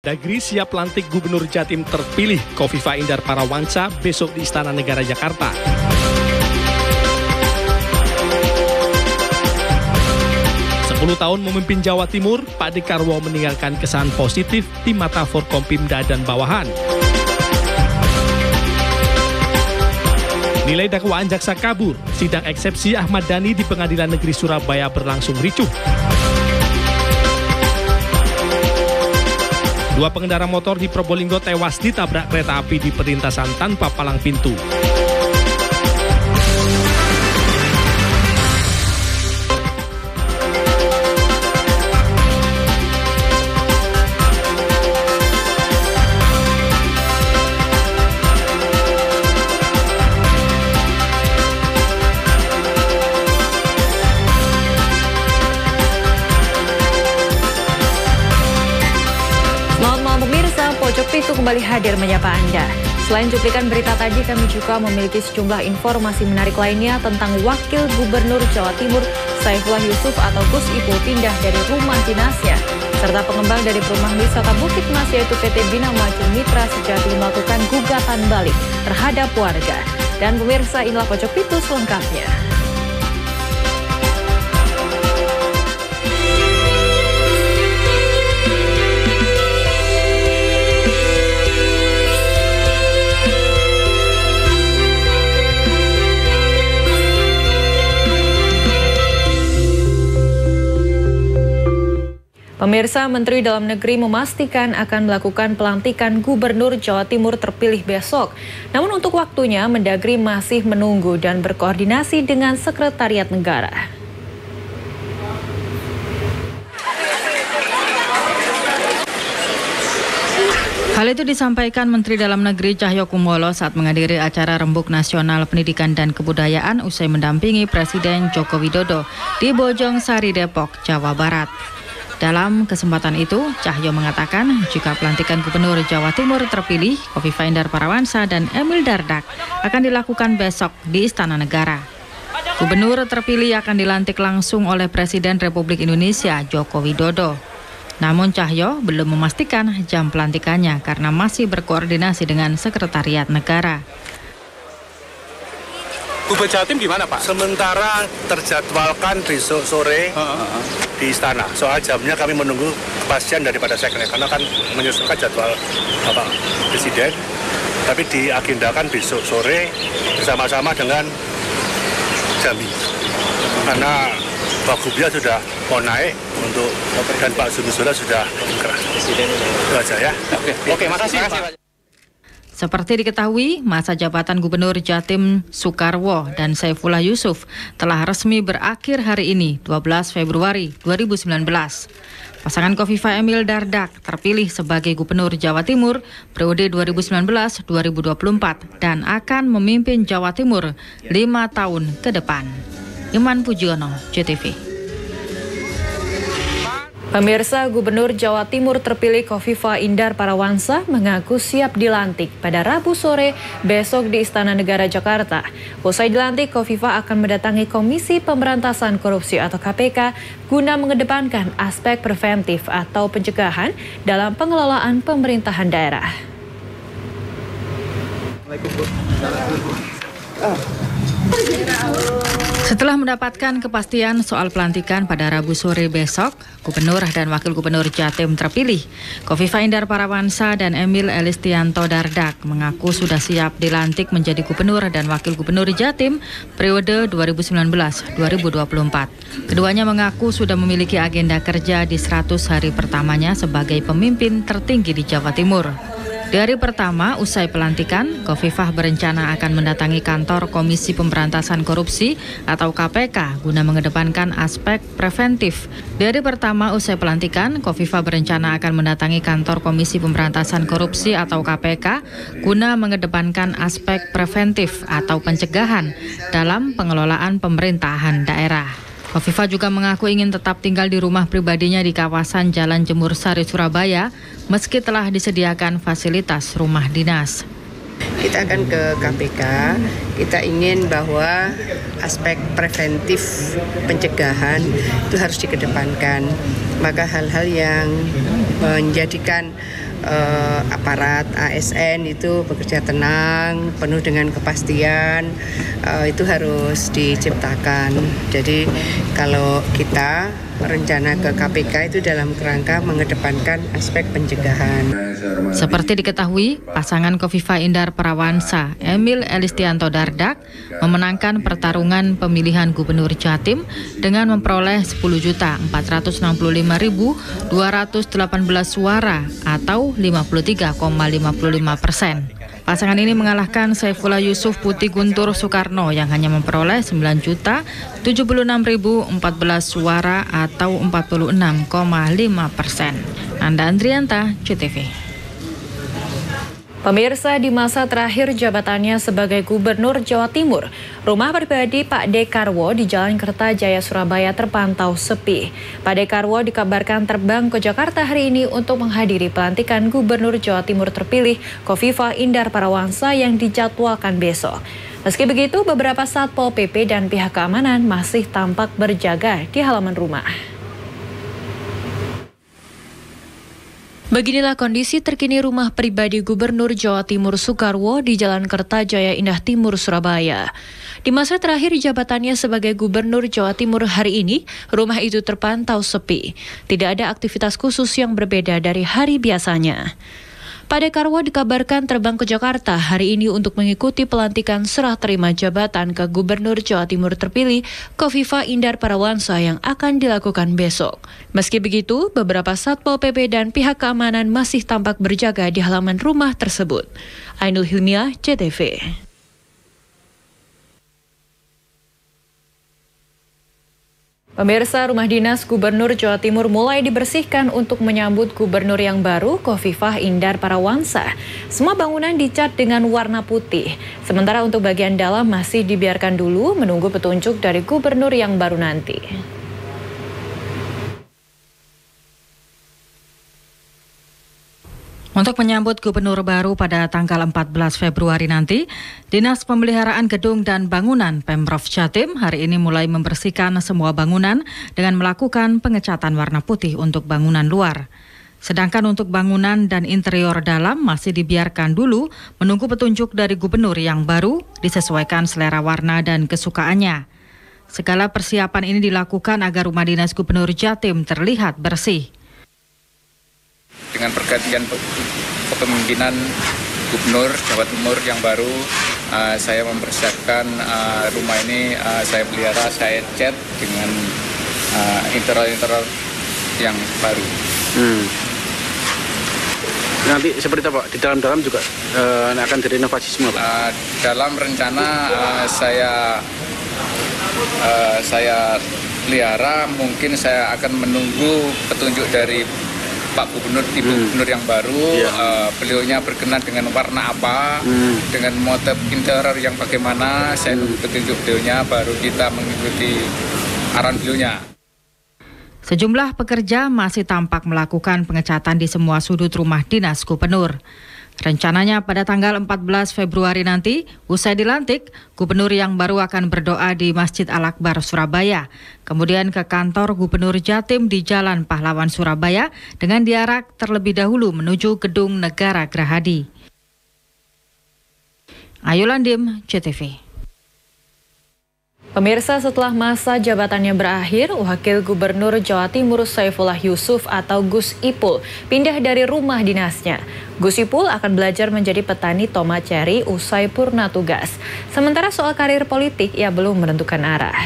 Dagri siap lantik Gubernur Jatim terpilih Khofifah Indar Parawansa besok di Istana Negara Jakarta. Tahun memimpin Jawa Timur, Pak Dekarwo meninggalkan kesan positif di mata Forkompimda dan bawahan. Nilai dakwaan jaksa kabur, sidang eksepsi Ahmad Dhani di Pengadilan Negeri Surabaya berlangsung ricuh. Dua pengendara motor di Probolinggo tewas ditabrak kereta api di perlintasan tanpa palang pintu. Pojok Pitu kembali hadir menyapa Anda. Selain cuplikan berita tadi, kami juga memiliki sejumlah informasi menarik lainnya tentang Wakil Gubernur Jawa Timur Saifullah Yusuf atau Gus Ipul pindah dari rumah dinasnya, serta pengembang dari perumahan wisata Bukit Mas yaitu PT Bina Maju Mitra Sejati melakukan gugatan balik terhadap warga. Dan pemirsa, inilah Pojok Pitu selengkapnya. Pemirsa, Menteri Dalam Negeri memastikan akan melakukan pelantikan Gubernur Jawa Timur terpilih besok. Namun untuk waktunya, Mendagri masih menunggu dan berkoordinasi dengan Sekretariat Negara. Hal itu disampaikan Menteri Dalam Negeri Cahyokumolo saat menghadiri acara Rembuk Nasional Pendidikan dan Kebudayaan usai mendampingi Presiden Joko Widodo di Bojongsari, Depok, Jawa Barat. Dalam kesempatan itu, Cahyo mengatakan jika pelantikan Gubernur Jawa Timur terpilih, Khofifah Indar Parawansa dan Emil Dardak akan dilakukan besok di Istana Negara. Gubernur terpilih akan dilantik langsung oleh Presiden Republik Indonesia Joko Widodo. Namun Cahyo belum memastikan jam pelantikannya karena masih berkoordinasi dengan Sekretariat Negara. Gubernur Jatim gimana Pak? Sementara terjadwalkan besok sore di Istana. Soal jamnya kami menunggu kepastian daripada Sekretariat karena kan menyusulkan jadwal Bapak Presiden. Tapi diagendakan besok sore bersama-sama dengan Jambi. Karena Pak Gubia sudah mau naik untuk dan Pak Zumisula sudah bergerak. Itu aja ya. Oke, makasih Pak. Seperti diketahui, masa jabatan Gubernur Jatim Soekarwo dan Saifullah Yusuf telah resmi berakhir hari ini, 12 Februari 2019. Pasangan Khofifah Emil Dardak terpilih sebagai Gubernur Jawa Timur periode 2019-2024 dan akan memimpin Jawa Timur 5 tahun ke depan. Iman Pujiono, JTV. Pemirsa, Gubernur Jawa Timur terpilih Khofifah Indar Parawansa mengaku siap dilantik pada Rabu sore besok di Istana Negara Jakarta. Usai dilantik, Khofifah akan mendatangi Komisi Pemberantasan Korupsi atau KPK guna mengedepankan aspek preventif atau pencegahan dalam pengelolaan pemerintahan daerah. Setelah mendapatkan kepastian soal pelantikan pada Rabu sore besok, Gubernur dan Wakil Gubernur Jatim terpilih, Khofifah Indar Parawansa dan Emil Elistianto Dardak mengaku sudah siap dilantik menjadi Gubernur dan Wakil Gubernur Jatim periode 2019-2024. Keduanya mengaku sudah memiliki agenda kerja di 100 hari pertamanya sebagai pemimpin tertinggi di Jawa Timur. Di hari pertama, usai pelantikan, Khofifah berencana akan mendatangi kantor Komisi Pemberantasan Korupsi atau KPK guna mengedepankan aspek preventif. Di hari pertama, usai pelantikan, Khofifah berencana akan mendatangi kantor Komisi Pemberantasan Korupsi atau KPK guna mengedepankan aspek preventif atau pencegahan dalam pengelolaan pemerintahan daerah. Khofifah juga mengaku ingin tetap tinggal di rumah pribadinya di kawasan Jalan Jemur Sari, Surabaya, meski telah disediakan fasilitas rumah dinas. Kita akan ke KPK, kita ingin bahwa aspek preventif pencegahan itu harus dikedepankan. Maka hal-hal yang menjadikan aparat ASN itu bekerja tenang, penuh dengan kepastian, itu harus diciptakan. Jadi kalau kita rencana ke KPK itu dalam kerangka mengedepankan aspek pencegahan. Seperti diketahui, pasangan Khofifah Indar Parawansa, Emil Elistianto Dardak, memenangkan pertarungan pemilihan Gubernur Jatim dengan memperoleh 10.465.218 suara atau 53,55%. Pasangan ini mengalahkan Saifullah Yusuf Putih Guntur Soekarno yang hanya memperoleh 9.076.014 suara atau 46,5%. Nanda Andrianta, CTV. Pemirsa, di masa terakhir jabatannya sebagai Gubernur Jawa Timur, rumah pribadi Pak Dekarwo di Jalan Kertajaya, Surabaya terpantau sepi. Pak Dekarwo dikabarkan terbang ke Jakarta hari ini untuk menghadiri pelantikan Gubernur Jawa Timur terpilih Khofifah Indar Parawansa yang dijadwalkan besok. Meski begitu, beberapa Satpol PP dan pihak keamanan masih tampak berjaga di halaman rumah. Beginilah kondisi terkini rumah pribadi Gubernur Jawa Timur Soekarwo di Jalan Kertajaya Indah Timur, Surabaya. Di masa terakhir jabatannya sebagai Gubernur Jawa Timur hari ini, rumah itu terpantau sepi. Tidak ada aktivitas khusus yang berbeda dari hari biasanya. Pak Dekarwo dikabarkan terbang ke Jakarta hari ini untuk mengikuti pelantikan serah terima jabatan ke Gubernur Jawa Timur terpilih Khofifah Indar Parawansa yang akan dilakukan besok. Meski begitu, beberapa Satpol PP dan pihak keamanan masih tampak berjaga di halaman rumah tersebut. Ainul Hilmiah, CTV. Pemirsa, rumah dinas Gubernur Jawa Timur mulai dibersihkan untuk menyambut Gubernur yang baru, Khofifah Indar Parawansa. Semua bangunan dicat dengan warna putih. Sementara untuk bagian dalam masih dibiarkan dulu menunggu petunjuk dari Gubernur yang baru nanti. Untuk menyambut Gubernur baru pada tanggal 14 Februari nanti, Dinas Pemeliharaan Gedung dan Bangunan Pemprov Jatim hari ini mulai membersihkan semua bangunan dengan melakukan pengecatan warna putih untuk bangunan luar. Sedangkan untuk bangunan dan interior dalam masih dibiarkan dulu menunggu petunjuk dari Gubernur yang baru disesuaikan selera warna dan kesukaannya. Segala persiapan ini dilakukan agar rumah dinas Gubernur Jatim terlihat bersih. Dengan pergantian kepemimpinan Gubernur Jawa Timur yang baru, saya mempersiapkan rumah ini, saya pelihara, saya cat dengan interior yang baru. Nanti seperti apa? Di dalam juga akan direnovasi semua, Pak? Dalam rencana saya pelihara, mungkin saya akan menunggu petunjuk dari Pak Gubernur, Ibu Gubernur yang baru, beliaunya berkenan dengan warna apa, dengan motif interior yang bagaimana, saya nunggu petunjuk beliaunya, baru kita mengikuti arahan beliaunya. Sejumlah pekerja masih tampak melakukan pengecatan di semua sudut rumah dinas Gubernur. Rencananya pada tanggal 14 Februari nanti, usai dilantik, Gubernur yang baru akan berdoa di Masjid Al-Akbar, Surabaya. Kemudian ke kantor Gubernur Jatim di Jalan Pahlawan, Surabaya, dengan diarak terlebih dahulu menuju Gedung Negara Gerahadi. Ayu Landim, CTV. Pemirsa, setelah masa jabatannya berakhir, Wakil Gubernur Jawa Timur Saifullah Yusuf atau Gus Ipul pindah dari rumah dinasnya. Gus Ipul akan belajar menjadi petani tomat ceri usai purna tugas. Sementara soal karir politik, ia belum menentukan arah.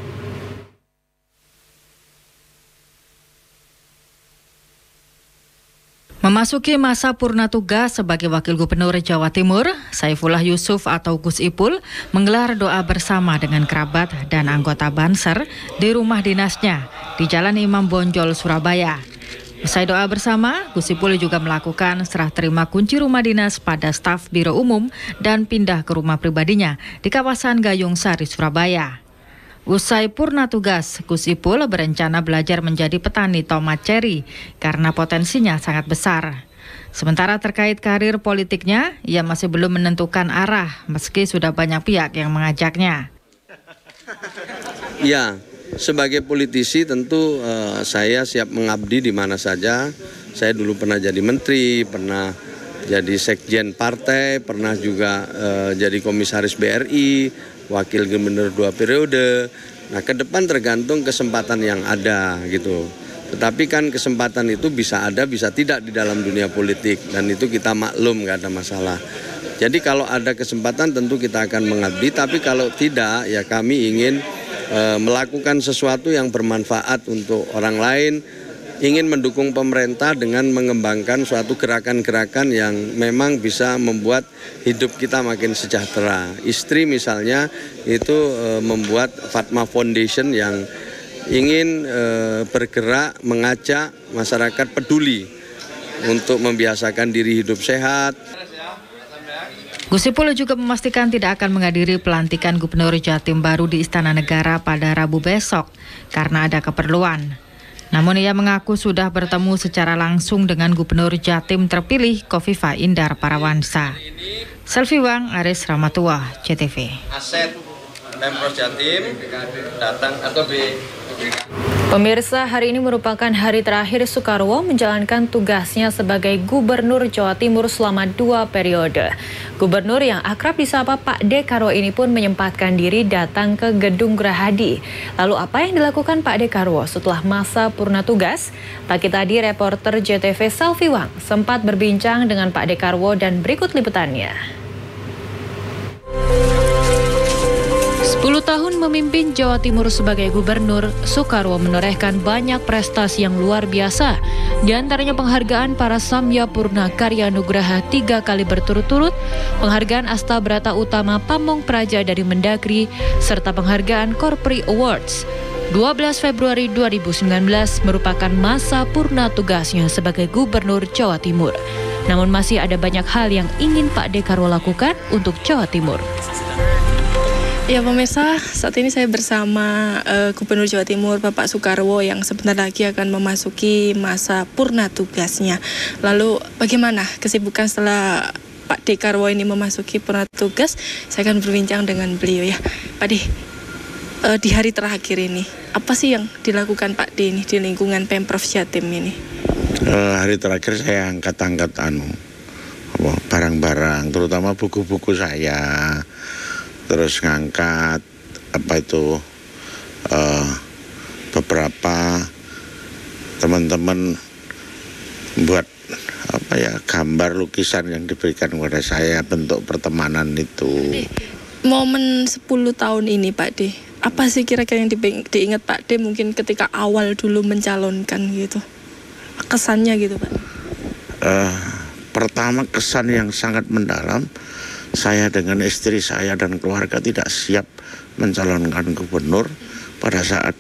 Memasuki masa purna tugas sebagai Wakil Gubernur Jawa Timur, Saifullah Yusuf atau Gus Ipul menggelar doa bersama dengan kerabat dan anggota Banser di rumah dinasnya di Jalan Imam Bonjol, Surabaya. Usai doa bersama, Gus Ipul juga melakukan serah terima kunci rumah dinas pada staf Biro Umum dan pindah ke rumah pribadinya di kawasan Gayung Sari, Surabaya. Usai purna tugas, Gus Ipul berencana belajar menjadi petani tomat ceri karena potensinya sangat besar. Sementara terkait karir politiknya, ia masih belum menentukan arah meski sudah banyak pihak yang mengajaknya. Ya, sebagai politisi tentu saya siap mengabdi di mana saja Saya dulu pernah jadi menteri, pernah jadi sekjen partai, pernah juga jadi komisaris BRI, wakil gubernur 2 periode. Nah, ke depan tergantung kesempatan yang ada gitu. Tetapi kan kesempatan itu bisa ada, bisa tidak di dalam dunia politik, dan itu kita maklum, nggak ada masalah. Jadi kalau ada kesempatan tentu kita akan mengabdi, tapi kalau tidak ya kami ingin melakukan sesuatu yang bermanfaat untuk orang lain, ingin mendukung pemerintah dengan mengembangkan suatu gerakan-gerakan yang memang bisa membuat hidup kita makin sejahtera. Istri misalnya itu membuat Fatma Foundation yang ingin bergerak mengajak masyarakat peduli untuk membiasakan diri hidup sehat. Gus Ipul juga memastikan tidak akan menghadiri pelantikan Gubernur Jatim baru di Istana Negara pada Rabu besok karena ada keperluan. Namun ia mengaku sudah bertemu secara langsung dengan Gubernur Jatim terpilih Khofifah Indar Parawansa. Selvi Wang, Aris Rahmatullah, CTV. Aset Pemprov Jatim datang atau Pemirsa, hari ini merupakan hari terakhir Soekarwo menjalankan tugasnya sebagai Gubernur Jawa Timur selama 2 periode. Gubernur yang akrab disapa Pak Dekarwo ini pun menyempatkan diri datang ke Gedung Gerahadi. Lalu apa yang dilakukan Pak Dekarwo setelah masa purna tugas? Pagi tadi reporter JTV Selvi Wang sempat berbincang dengan Pak Dekarwo dan berikut liputannya. 10 tahun memimpin Jawa Timur sebagai gubernur, Soekarwo menorehkan banyak prestasi yang luar biasa. Di antaranya penghargaan para Samya Purna Karya Nugraha 3 kali berturut-turut, penghargaan Astabrata Utama Pamong Praja dari Mendagri, serta penghargaan Korpri Awards. 12 Februari 2019 merupakan masa purna tugasnya sebagai gubernur Jawa Timur. Namun masih ada banyak hal yang ingin Pak Dekarwo lakukan untuk Jawa Timur. Ya pemirsa, saat ini saya bersama Gubernur Jawa Timur Bapak Soekarwo yang sebentar lagi akan memasuki masa purna tugasnya. Lalu bagaimana kesibukan setelah Pak Dekarwo ini memasuki purna tugas? Saya akan berbincang dengan beliau ya. Pak De, di hari terakhir ini, apa sih yang dilakukan Pak De ini di lingkungan Pemprov Jatim ini? Hari terakhir saya angkat-angkat barang-barang, terutama buku-buku saya. Terus ngangkat beberapa teman-teman buat gambar lukisan yang diberikan kepada saya, bentuk pertemanan itu. Momen 10 tahun ini Pak De, apa sih kira-kira yang diingat Pak De mungkin ketika awal dulu mencalonkan gitu, kesannya gitu Pak? Pertama, kesan yang sangat mendalam. Saya dengan istri saya dan keluarga tidak siap mencalonkan gubernur pada saat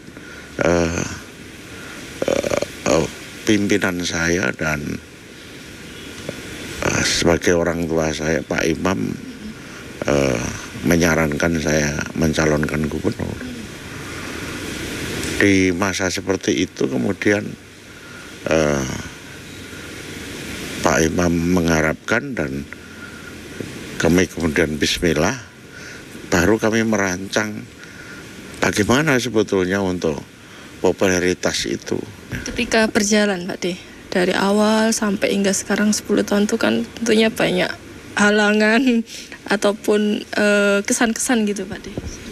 pimpinan saya dan sebagai orang tua saya, Pak Imam, menyarankan saya mencalonkan gubernur. Di masa seperti itu kemudian Pak Imam mengharapkan dan kami kemudian bismillah, baru kami merancang bagaimana sebetulnya untuk popularitas itu. Ketika berjalan Pak De, dari awal sampai hingga sekarang 10 tahun itu kan tentunya banyak halangan ataupun kesan-kesan gitu Pak De.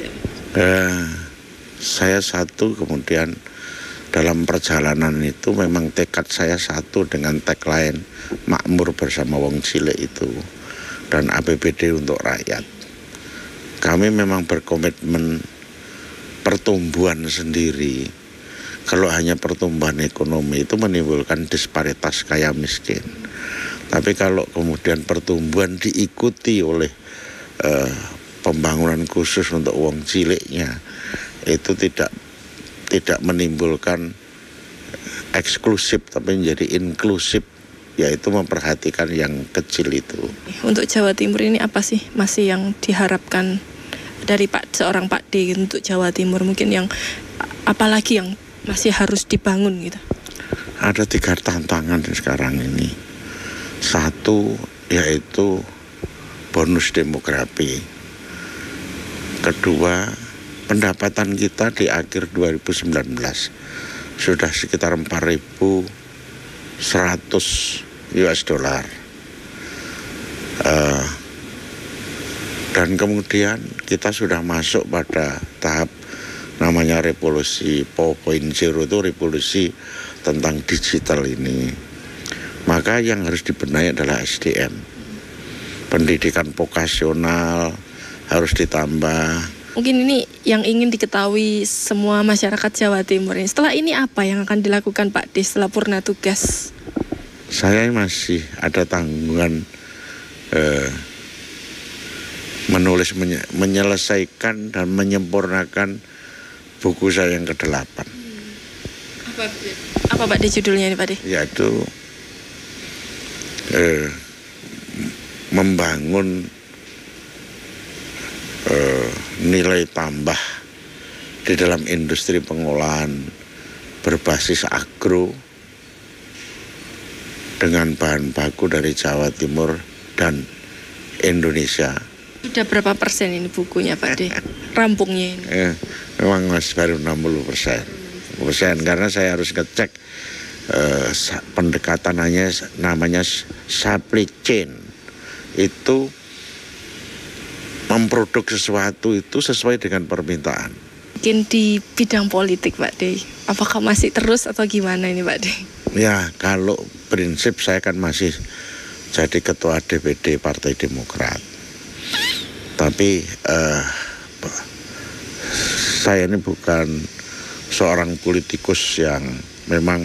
Saya satu, kemudian dalam perjalanan itu memang tekad saya satu dengan tagline makmur bersama wong cilik itu. Dan APBD untuk rakyat. Kami memang berkomitmen pertumbuhan sendiri. Kalau hanya pertumbuhan ekonomi itu menimbulkan disparitas kaya miskin. Tapi kalau kemudian pertumbuhan diikuti oleh pembangunan khusus untuk wong ciliknya, itu tidak menimbulkan eksklusif tapi menjadi inklusif, yaitu memperhatikan yang kecil itu. Untuk Jawa Timur ini apa sih masih yang diharapkan dari seorang Pak D untuk Jawa Timur, mungkin yang apalagi yang masih harus dibangun gitu? Ada 3 tantangan sekarang ini. 1 yaitu bonus demografi. 2, pendapatan kita di akhir 2019 sudah sekitar 4.000 $100. Dan kemudian kita sudah masuk pada tahap namanya revolusi 4.0, itu revolusi tentang digital ini. Maka yang harus dibenahi adalah SDM. Pendidikan vokasional harus ditambah. Mungkin ini yang ingin diketahui semua masyarakat Jawa Timur ini. Setelah ini apa yang akan dilakukan Pak D setelah purna tugas? Saya masih ada tanggungan menulis, menyelesaikan dan menyempurnakan buku saya yang ke-8. Apa Pak D judulnya ini Pak D? Yaitu membangun nilai tambah di dalam industri pengolahan berbasis agro dengan bahan baku dari Jawa Timur dan Indonesia. Sudah berapa persen ini bukunya Pak D? Rampungnya ini? Memang masih baru 60%. Karena saya harus ngecek pendekatannya namanya supply chain. Itu memproduk sesuatu itu sesuai dengan permintaan. Mungkin di bidang politik Pak D, apakah masih terus atau gimana ini Pak D? Ya, kalau prinsip saya kan masih jadi ketua DPD Partai Demokrat. Tapi saya ini bukan seorang politikus yang memang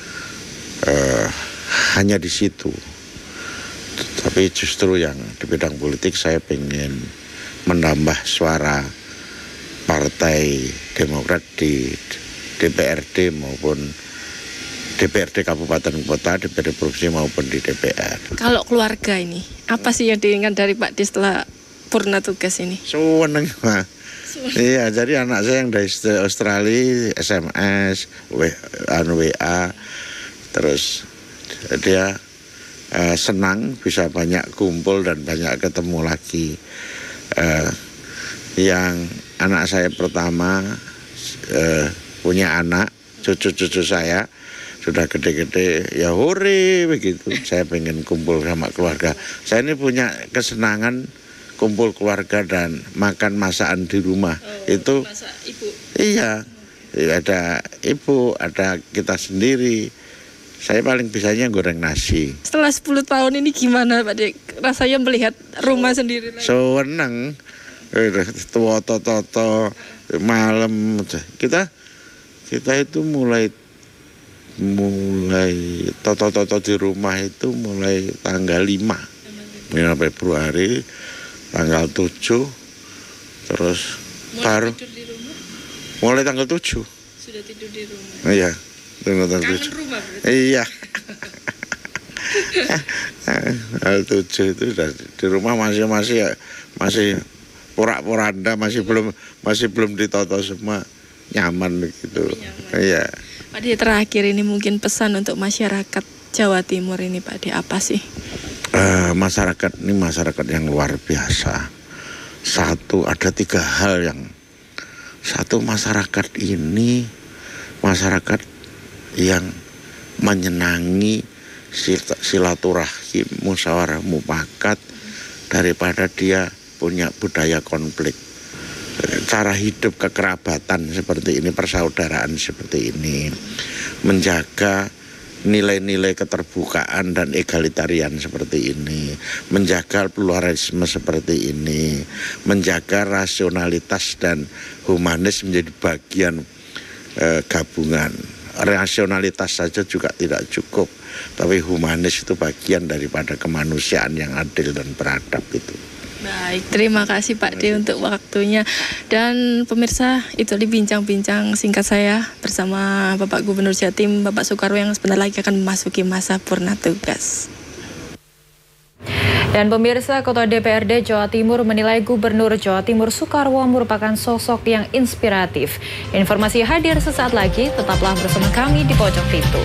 hanya di situ. Tapi justru yang di bidang politik saya pengen menambah suara Partai Demokrat di DPRD maupun DPRD Kabupaten Kota, DPRD Provinsi maupun di DPR. Kalau keluarga ini, apa sih yang diinginkan dari Pak D setelah purna tugas ini? Seneng, Pak. Iya, jadi anak saya yang dari Australia SMS, WA, terus dia senang bisa banyak kumpul dan banyak ketemu lagi. Yang anak saya pertama punya anak, cucu-cucu saya sudah gede-gede, ya hore begitu. Saya pengen kumpul sama keluarga. Saya ini punya kesenangan kumpul keluarga dan makan masakan di rumah. Itu masak ibu? Iya, ada ibu, ada kita sendiri. Saya paling bisanya goreng nasi. Setelah 10 tahun ini gimana Pak D? Rasanya melihat rumah sendiri lagi? Seneng. Toto malam. Kita itu mulai toto di rumah itu mulai tanggal 5 Februari, tanggal 7, terus baru mulai tanggal 7 sudah tidur di rumah. Iya, tanggal 7. Rumah berarti. Iya. Tanggal 7 itu sudah di rumah, masih porak-poranda, masih belum ditoto semua, nyaman gitu. Iya. Pak D, terakhir ini mungkin pesan untuk masyarakat Jawa Timur ini Pak D, apa sih? Masyarakat ini masyarakat yang luar biasa. Ada 3 hal yang. Satu, masyarakat ini masyarakat yang menyenangi silaturahim, musyawarah mufakat daripada dia punya budaya konflik. Cara hidup kekerabatan seperti ini, persaudaraan seperti ini, menjaga nilai-nilai keterbukaan dan egalitarian seperti ini, menjaga pluralisme seperti ini, menjaga rasionalitas dan humanis menjadi bagian gabungan. Rasionalitas saja juga tidak cukup, tapi humanis itu bagian daripada kemanusiaan yang adil dan beradab itu. Baik, terima kasih Pak D untuk waktunya. Dan pemirsa, itu bincang-bincang singkat saya bersama Bapak Gubernur Jatim, Bapak Soekarwo, yang sebentar lagi akan memasuki masa purna tugas. Dan pemirsa, Ketua DPRD Jawa Timur menilai Gubernur Jawa Timur Soekarwo merupakan sosok yang inspiratif. Informasi hadir sesaat lagi, tetaplah bersama kami di Pojok Pintu.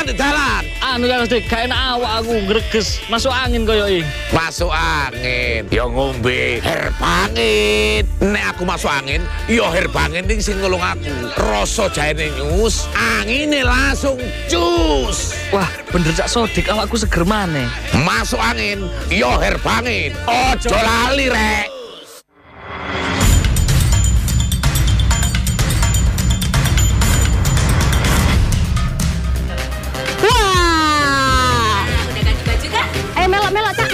di dalan. Anu Kang Dik, gak enak awak aku greges, masuk angin koyo iki. Masuk angin, yo ngombe herbangin. Nek aku masuk angin, yo herbangin ning sing nulung aku. Rasa jaene nyus, angine langsung cus. Wah, bener Cak Sodik, awakku seger maneh. Masuk angin, yo herbangin. Ojo lali rek. Melok, Cak.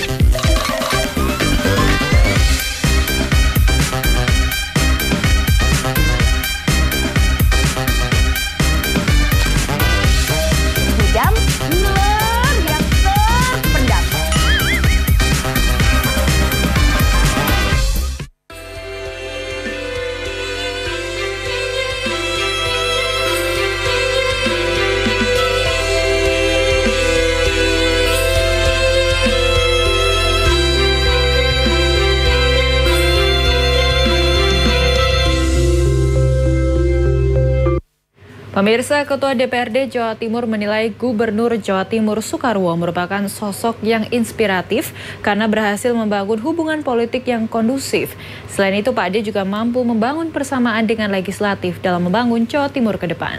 Hidam, giler, yang terpendam. Pemirsa, Ketua DPRD Jawa Timur menilai Gubernur Jawa Timur Soekarwo merupakan sosok yang inspiratif karena berhasil membangun hubungan politik yang kondusif. Selain itu, Pak D juga mampu membangun persamaan dengan legislatif dalam membangun Jawa Timur ke depan.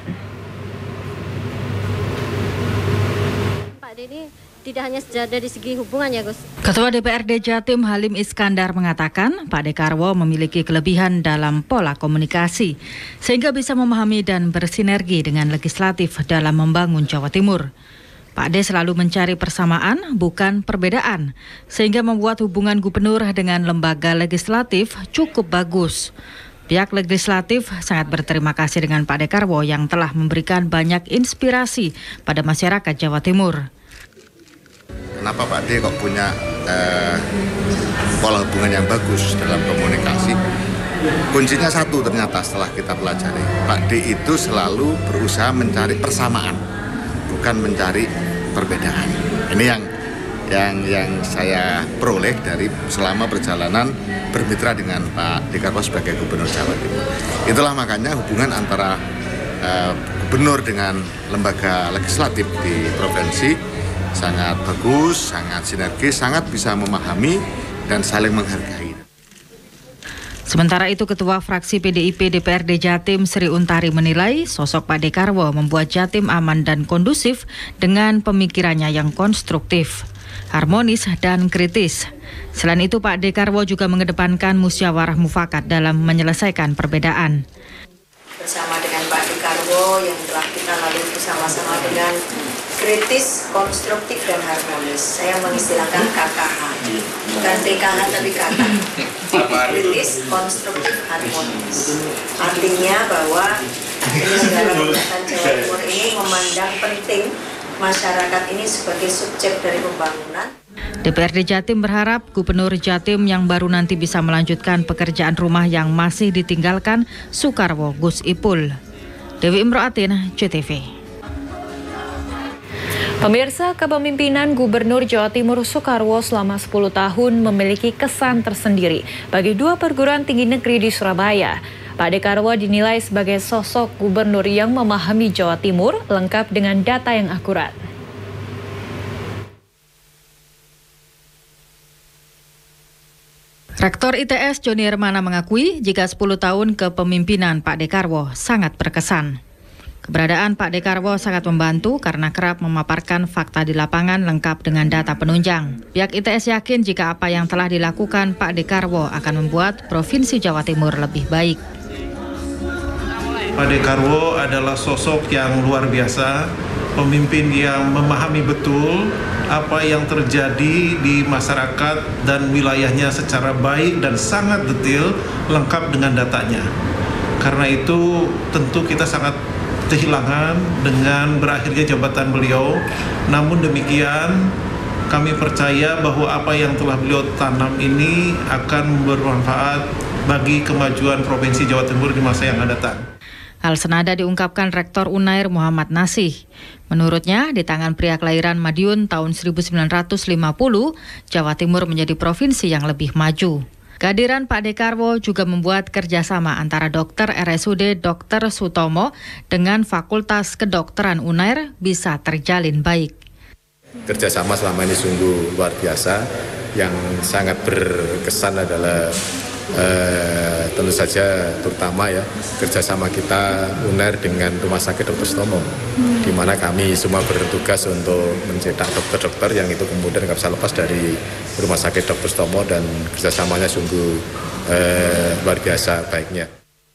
Pak D ini tidak hanya dari segi hubungan ya, Gus. Ketua DPRD Jatim Halim Iskandar mengatakan Pak Dekarwo memiliki kelebihan dalam pola komunikasi sehingga bisa memahami dan bersinergi dengan legislatif dalam membangun Jawa Timur. Pak D selalu mencari persamaan bukan perbedaan sehingga membuat hubungan gubernur dengan lembaga legislatif cukup bagus. Pihak legislatif sangat berterima kasih dengan Pak Dekarwo yang telah memberikan banyak inspirasi pada masyarakat Jawa Timur. Kenapa Pak D kok punya pola hubungan yang bagus dalam komunikasi? Kuncinya satu ternyata setelah kita pelajari. Pak D itu selalu berusaha mencari persamaan, bukan mencari perbedaan. Ini yang saya peroleh dari selama perjalanan bermitra dengan Pak Dekarwo sebagai Gubernur Jawa Timur. Itulah makanya hubungan antara gubernur dengan lembaga legislatif di provinsi sangat bagus, sangat sinergis, sangat bisa memahami dan saling menghargai. Sementara itu, Ketua Fraksi PDIP DPRD Jatim Sri Untari menilai sosok Pak Dekarwo membuat Jatim aman dan kondusif dengan pemikirannya yang konstruktif, harmonis dan kritis. Selain itu, Pak Dekarwo juga mengedepankan musyawarah mufakat dalam menyelesaikan perbedaan. Bersama dengan Pak Dekarwo yang telah kita lalui bersama-sama dengan kritis, konstruktif, dan harmonis. Saya mengistilahkan KKH, bukan PKH tapi KKH. Kritis, konstruktif, harmonis. Artinya bahwa penyelenggara pemerintahan Jawa Timur ini memandang penting masyarakat ini sebagai subjek dari pembangunan. DPRD Jatim berharap Gubernur Jatim yang baru nanti bisa melanjutkan pekerjaan rumah yang masih ditinggalkan Soekarwo Gus Ipul. Dewi Imroatin, JTV. Pemirsa, kepemimpinan Gubernur Jawa Timur Soekarwo selama 10 tahun memiliki kesan tersendiri bagi dua perguruan tinggi negeri di Surabaya. Pak Dekarwo dinilai sebagai sosok gubernur yang memahami Jawa Timur lengkap dengan data yang akurat. Rektor ITS Joni Hermana mengakui jika 10 tahun kepemimpinan Pak Dekarwo sangat berkesan. Keberadaan Pak Dekarwo sangat membantu karena kerap memaparkan fakta di lapangan lengkap dengan data penunjang. Pihak ITS yakin jika apa yang telah dilakukan Pak Dekarwo akan membuat Provinsi Jawa Timur lebih baik. Pak Dekarwo adalah sosok yang luar biasa, pemimpin yang memahami betul apa yang terjadi di masyarakat dan wilayahnya secara baik dan sangat detail, lengkap dengan datanya. Karena itu tentu kita sangat kehilangan dengan berakhirnya jabatan beliau. Namun demikian, kami percaya bahwa apa yang telah beliau tanam ini akan bermanfaat bagi kemajuan Provinsi Jawa Timur di masa yang akan datang. Hal senada diungkapkan Rektor Unair Muhammad Nasih. Menurutnya, di tangan pria kelahiran Madiun tahun 1950, Jawa Timur menjadi provinsi yang lebih maju. Kehadiran Pak Dekarwo juga membuat kerjasama antara dokter RSUD Dr. Sutomo dengan Fakultas Kedokteran UNAIR bisa terjalin baik. Kerjasama selama ini sungguh luar biasa. Yang sangat berkesan adalah tentu saja terutama ya kerjasama kita UNAIR dengan Rumah Sakit Dr. Sutomo, di mana kami semua bertugas untuk mencetak dokter-dokter yang itu kemudian nggak bisa lepas dari Rumah Sakit Dr. Sutomo, dan kerjasamanya sungguh luar biasa baiknya.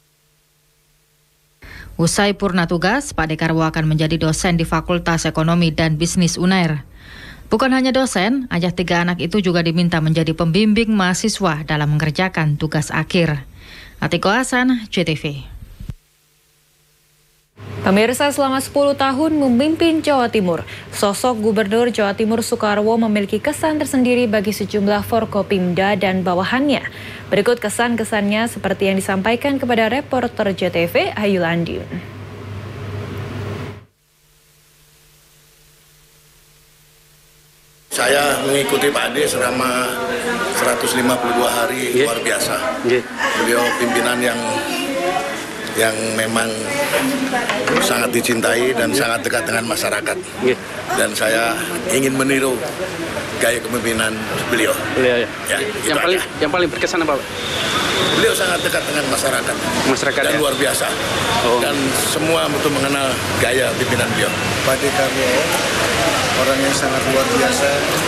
Usai purna tugas, Pak Dekarwo akan menjadi dosen di Fakultas Ekonomi dan Bisnis UNAIR. Bukan hanya dosen, ayah 3 anak itu juga diminta menjadi pembimbing mahasiswa dalam mengerjakan tugas akhir. Atiko Hasan, JTV. Pemirsa, selama 10 tahun memimpin Jawa Timur, sosok Gubernur Jawa Timur Soekarwo memiliki kesan tersendiri bagi sejumlah Forkopimda dan bawahannya. Berikut kesan-kesannya seperti yang disampaikan kepada reporter JTV Ayu Landiun. Saya mengikuti Pak Ade selama 152 hari, luar biasa. Beliau pimpinan yang memang sangat dicintai dan sangat dekat dengan masyarakat. Dan saya ingin meniru gaya kepemimpinan beliau. Ya, yang paling berkesan apa, Pak? Beliau sangat dekat dengan masyarakat. Dan luar biasa. Dan semua betul mengenal gaya pimpinan beliau. Pak Dekarwo orang yang sangat luar biasa,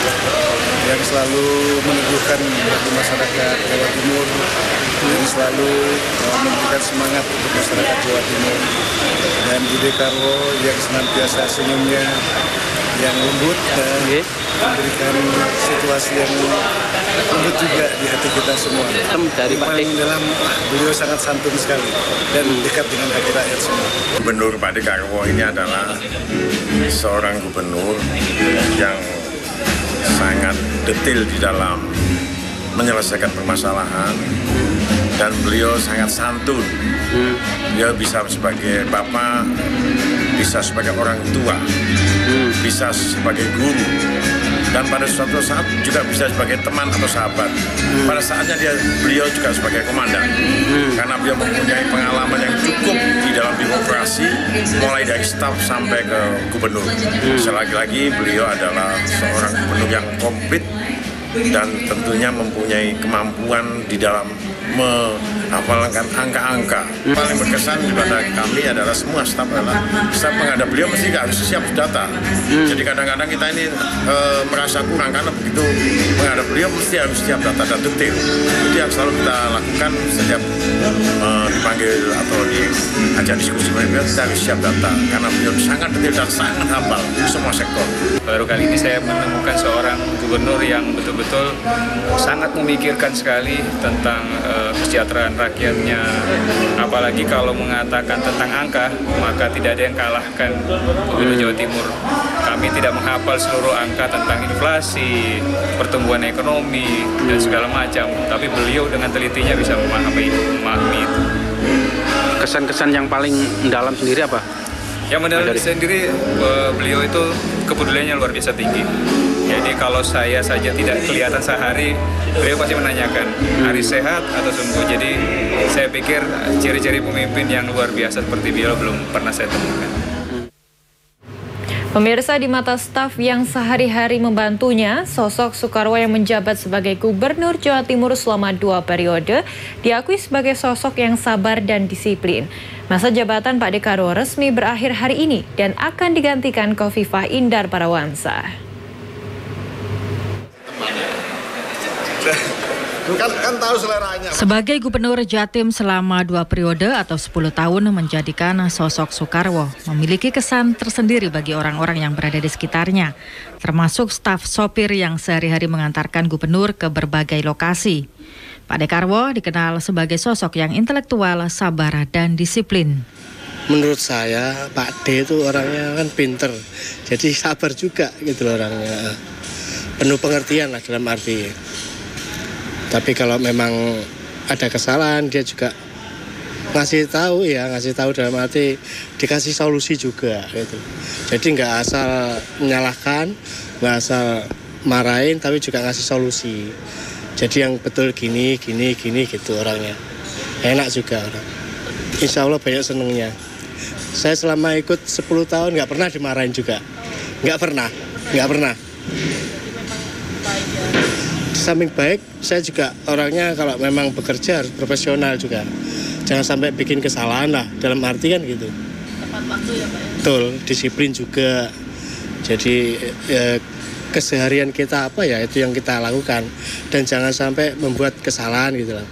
yang selalu meneguhkan bagi masyarakat Jawa Timur, yang selalu memberikan semangat untuk masyarakat Jawa Timur. Dan Pak Dekarwo yang senantiasa senyumnya yang lembut dan memberikan situasi yang lembut juga di hati kita semua. Dari paling dalam, beliau sangat santun sekali dan dekat dengan hati rakyat semua. Gubernur Pak Dekarwo ini adalah seorang gubernur yang sangat detail di dalam menyelesaikan permasalahan, dan beliau sangat santun. Dia bisa sebagai bapak, bisa sebagai orang tua, bisa sebagai guru, dan pada suatu saat juga bisa sebagai teman atau sahabat. Pada saatnya beliau juga sebagai komandan, karena beliau mempunyai pengalaman yang cukup di dalam birokrasi, mulai dari staf sampai ke gubernur. Selagi-lagi beliau adalah seorang gubernur yang komplit dan tentunya mempunyai kemampuan di dalam menghafalkan angka-angka. Paling berkesan kepada kami adalah semua staf menghadap beliau mesti harus siap data. Jadi kadang-kadang kita ini merasa kurang karena begitu menghadap beliau mesti harus siap data dan detail. Itu yang selalu kita lakukan setiap dipanggil atau diajak diskusi beliau, kita harus siap data karena beliau sangat detail dan sangat hafal semua sektor. Baru kali ini saya menemukan seorang gubernur yang betul-betul sangat memikirkan sekali tentang kesejahteraan rakyatnya. Apalagi kalau mengatakan tentang angka, maka tidak ada yang kalahkan Gubernur Jawa Timur. Kami tidak menghafal seluruh angka tentang inflasi, pertumbuhan ekonomi, dan segala macam. Tapi beliau dengan telitinya bisa memahami itu. Kesan-kesan yang paling mendalam sendiri apa? Yang mendalam sendiri, beliau itu kepeduliannya luar biasa tinggi. Jadi kalau saya saja tidak kelihatan sehari, beliau pasti menanyakan hari sehat atau sembuh. Jadi saya pikir ciri-ciri pemimpin yang luar biasa seperti beliau belum pernah saya temukan. Pemirsa, di mata staf yang sehari-hari membantunya, sosok Soekarwo yang menjabat sebagai Gubernur Jawa Timur selama 2 periode diakui sebagai sosok yang sabar dan disiplin. Masa jabatan Pak Dekarwo resmi berakhir hari ini dan akan digantikan Khofifah Indar Parawansa. Kan tahu seleranya. Sebagai Gubernur Jatim selama 2 periode atau 10 tahun menjadikan sosok Soekarwo memiliki kesan tersendiri bagi orang-orang yang berada di sekitarnya, termasuk staf sopir yang sehari-hari mengantarkan gubernur ke berbagai lokasi. Pak Dekarwo dikenal sebagai sosok yang intelektual, sabar, dan disiplin. Menurut saya Pak D itu orangnya kan pinter, jadi sabar juga gitu orangnya. Penuh pengertian lah dalam arti. Tapi kalau memang ada kesalahan dia juga ngasih tahu dalam arti dikasih solusi juga gitu. Jadi nggak asal menyalahkan, nggak asal marahin, tapi juga ngasih solusi. Jadi yang betul gini gitu orangnya. Enak juga orang. Insya Allah banyak senengnya. Saya selama ikut 10 tahun nggak pernah dimarahin juga. Nggak pernah. Di samping baik, saya juga orangnya kalau memang bekerja harus profesional juga. Jangan sampai bikin kesalahan lah, dalam arti kan gitu. Tepat waktu ya Pak ya? Betul, disiplin juga. Jadi keseharian kita apa ya, itu yang kita lakukan. Dan jangan sampai membuat kesalahan gitu lah.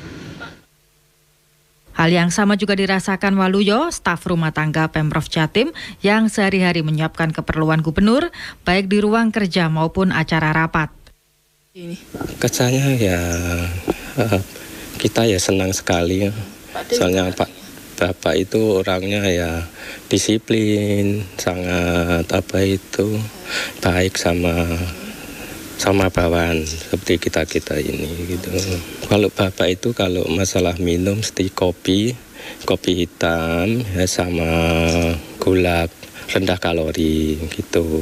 Hal yang sama juga dirasakan Waluyo, staf rumah tangga Pemprov Jatim yang sehari-hari menyiapkan keperluan gubernur, baik di ruang kerja maupun acara rapat. Kesannya ya kita ya senang sekali ya. Soalnya Bapak itu orangnya ya disiplin, sangat baik sama bawahan seperti kita ini gitu. Kalau Bapak itu kalau masalah minum seperti kopi hitam ya, sama gula rendah kalori gitu.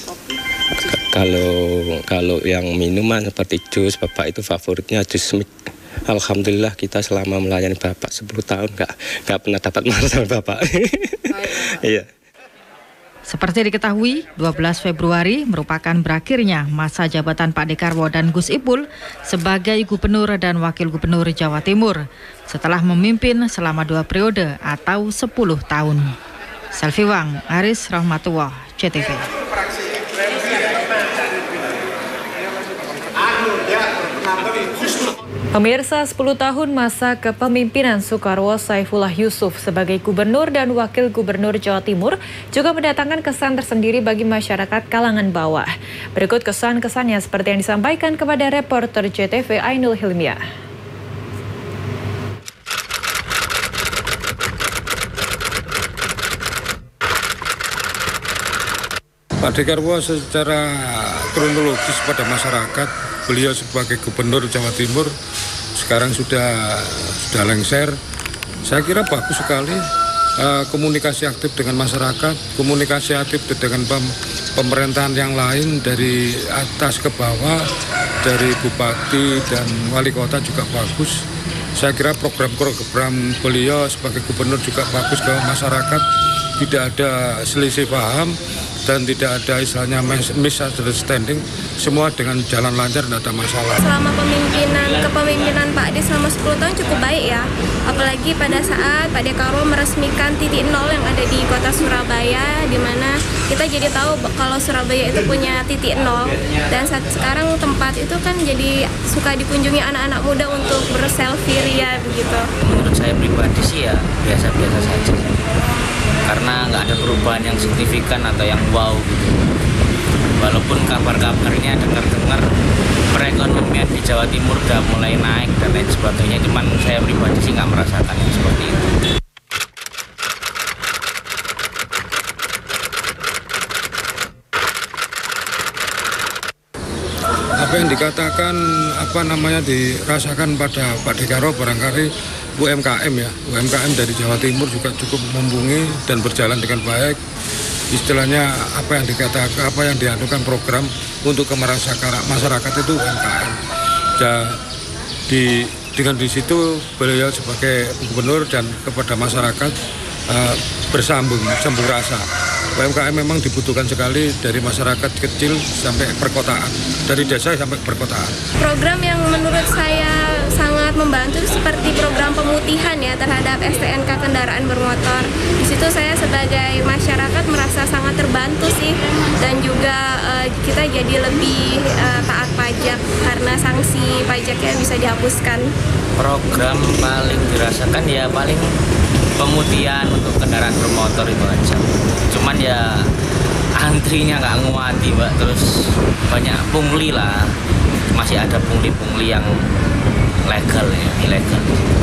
Kalau yang minuman seperti jus, Bapak itu favoritnya jus mix. Alhamdulillah kita selama melayani Bapak 10 tahun nggak pernah dapat marah sama Bapak. Iya. Seperti diketahui, 12 Februari merupakan berakhirnya masa jabatan Pak Dekarwo dan Gus Ipul sebagai Gubernur dan Wakil Gubernur Jawa Timur setelah memimpin selama 2 periode atau 10 tahun. Selvi Wang, Aris Rahmatullah, CTV. Pemirsa, 10 tahun masa kepemimpinan Soekarwo Saifullah Yusuf sebagai Gubernur dan Wakil Gubernur Jawa Timur juga mendatangkan kesan tersendiri bagi masyarakat kalangan bawah. Berikut kesan-kesannya seperti yang disampaikan kepada reporter CTV Ainul Hilmiah. Pak Dekarwo secara kronologis pada masyarakat, beliau sebagai Gubernur Jawa Timur sekarang sudah lengser. Saya kira bagus sekali komunikasi aktif dengan masyarakat, komunikasi aktif dengan pemerintahan yang lain dari atas ke bawah, dari bupati dan wali kota juga bagus. Saya kira program-program beliau sebagai gubernur juga bagus ke masyarakat, tidak ada selisih paham dan tidak ada istilahnya misunderstanding, semua dengan jalan lancar, tidak ada masalah. Selama kepemimpinan Pak D selama 10 tahun cukup baik ya, apalagi pada saat Pak Dekarwo meresmikan titik nol yang ada di kota Surabaya, di mana kita jadi tahu kalau Surabaya itu punya titik nol, dan saat sekarang tempat itu kan jadi suka dikunjungi anak-anak muda untuk berselfie ria begitu. Menurut saya pribadi sih ya biasa-biasa saja, karena nggak ada perubahan yang signifikan atau yang wow gitu. Walaupun kabar-kabarnya dengar-dengar perekonomian di Jawa Timur udah mulai naik dan lain sebagainya, cuman saya pribadi sih nggak merasakan yang seperti itu. Apa yang dikatakan dirasakan pada Pak Dekarwo barangkali UMKM ya, UMKM dari Jawa Timur juga cukup mumpuni dan berjalan dengan baik. Istilahnya apa yang diadukan program untuk ke masyarakat itu UMKM. Dengan di situ beliau sebagai gubernur dan kepada masyarakat bersambung rasa. UMKM memang dibutuhkan sekali dari masyarakat kecil sampai perkotaan, dari desa sampai perkotaan. Program yang menurut saya sangat membantu seperti program pemutihan ya terhadap STNK kendaraan bermotor. Di situ saya sebagai masyarakat merasa sangat terbantu sih, dan juga kita jadi lebih taat pajak karena sanksi pajaknya bisa dihapuskan. Program paling dirasakan ya paling pemutihan untuk kendaraan bermotor itu aja. Cuman ya antrinya nggak nguati Mbak, terus banyak pungli lah, masih ada pungli-pungli yang legal ya, ilegal.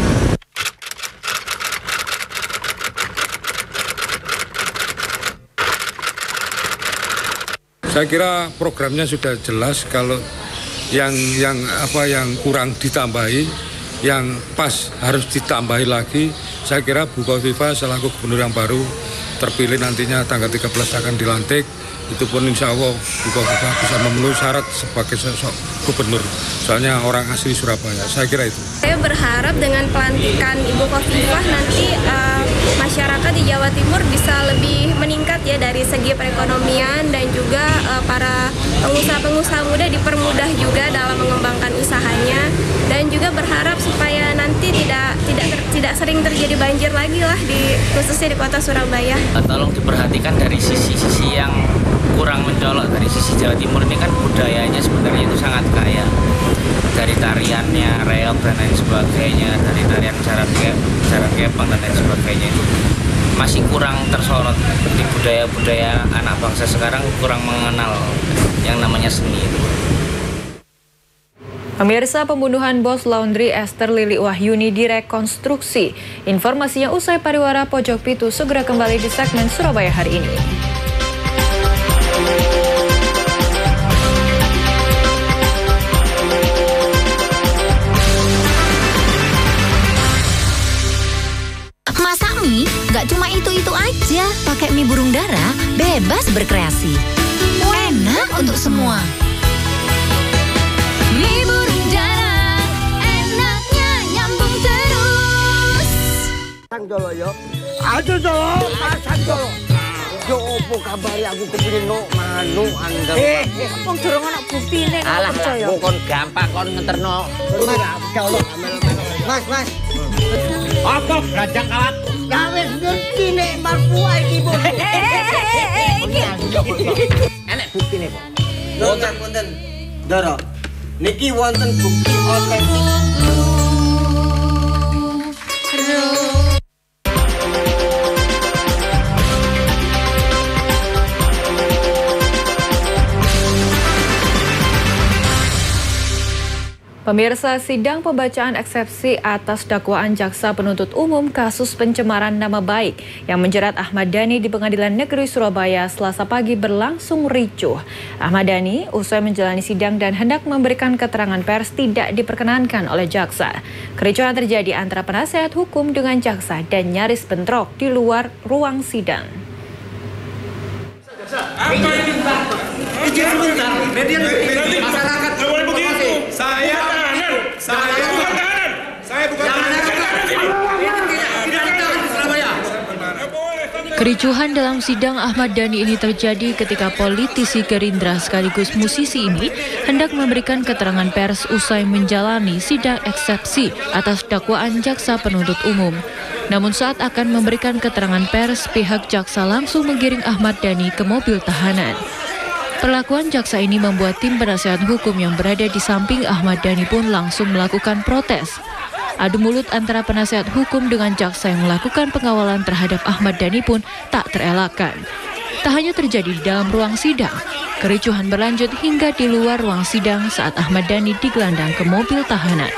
Saya kira programnya sudah jelas, kalau yang kurang ditambahi, yang pas harus ditambahi lagi. Saya kira Bu Kofifa selaku gubernur yang baru terpilih nantinya tanggal 13 akan dilantik, itu pun insya Allah Bu Khofifah bisa memenuhi syarat sebagai sosok gubernur. Soalnya orang asli Surabaya, saya kira itu. Saya berharap dengan pelantikan Ibu Khofifah nanti masyarakat di Jawa Timur bisa lebih meningkat ya dari segi perekonomian, dan juga para pengusaha-pengusaha muda dipermudah juga dalam mengembangkan usahanya, dan juga berharap supaya nanti tidak sering terjadi banjir lagi lah khususnya di kota Surabaya. Tolong diperhatikan dari sisi-sisi yang kurang mencolok. Dari sisi Jawa Timur ini kan budayanya sebenarnya itu sangat kaya, dari tariannya, reog dan lain sebagainya, dari tarian jaran kepang dan lain sebagainya, itu masih kurang tersorot. Di budaya-budaya anak bangsa sekarang kurang mengenal yang namanya seni itu. Pemirsa, pembunuhan bos laundry Esther Lili Wahyuni direkonstruksi. Informasinya usai Pariwara Pojok Pitu segera kembali di segmen Surabaya hari ini. Masak mie nggak cuma itu-itu aja. Pakai mie burung dara, bebas berkreasi. Enak untuk semua. Mie burung dara, enaknya nyambung terus. Sang Jolo yo. Aduh Jolo, pasang Jolo. Yo opo kabari aku kepengin manu andeng. Wong durung ana buktine kok percaya. Alah, kon gampang kon ngeterno. Mas. Apa rajang kawat? Ya wis ngerti nek marfu iki, Bu. Enek buktine kok. Wonten. Dara. Niki wonten bukti otentik. Pemirsa, sidang pembacaan eksepsi atas dakwaan jaksa penuntut umum kasus pencemaran nama baik yang menjerat Ahmad Dhani di Pengadilan Negeri Surabaya Selasa pagi berlangsung ricuh. Ahmad Dhani usai menjalani sidang dan hendak memberikan keterangan pers tidak diperkenankan oleh jaksa. Kericuhan terjadi antara penasihat hukum dengan jaksa dan nyaris bentrok di luar ruang sidang. Apa ini? Sebentar, media masyarakat nggak boleh begitu. Saya bukan tahanan. Saya bukan tahanan. Kericuhan dalam sidang Ahmad Dhani ini terjadi ketika politisi Gerindra sekaligus musisi ini hendak memberikan keterangan pers usai menjalani sidang eksepsi atas dakwaan jaksa penuntut umum. Namun saat akan memberikan keterangan pers, pihak jaksa langsung menggiring Ahmad Dhani ke mobil tahanan. Perlakuan jaksa ini membuat tim penasehat hukum yang berada di samping Ahmad Dhani pun langsung melakukan protes. Adu mulut antara penasehat hukum dengan jaksa yang melakukan pengawalan terhadap Ahmad Dhani pun tak terelakkan. Tak hanya terjadi di dalam ruang sidang, kericuhan berlanjut hingga di luar ruang sidang saat Ahmad Dhani digelandang ke mobil tahanan.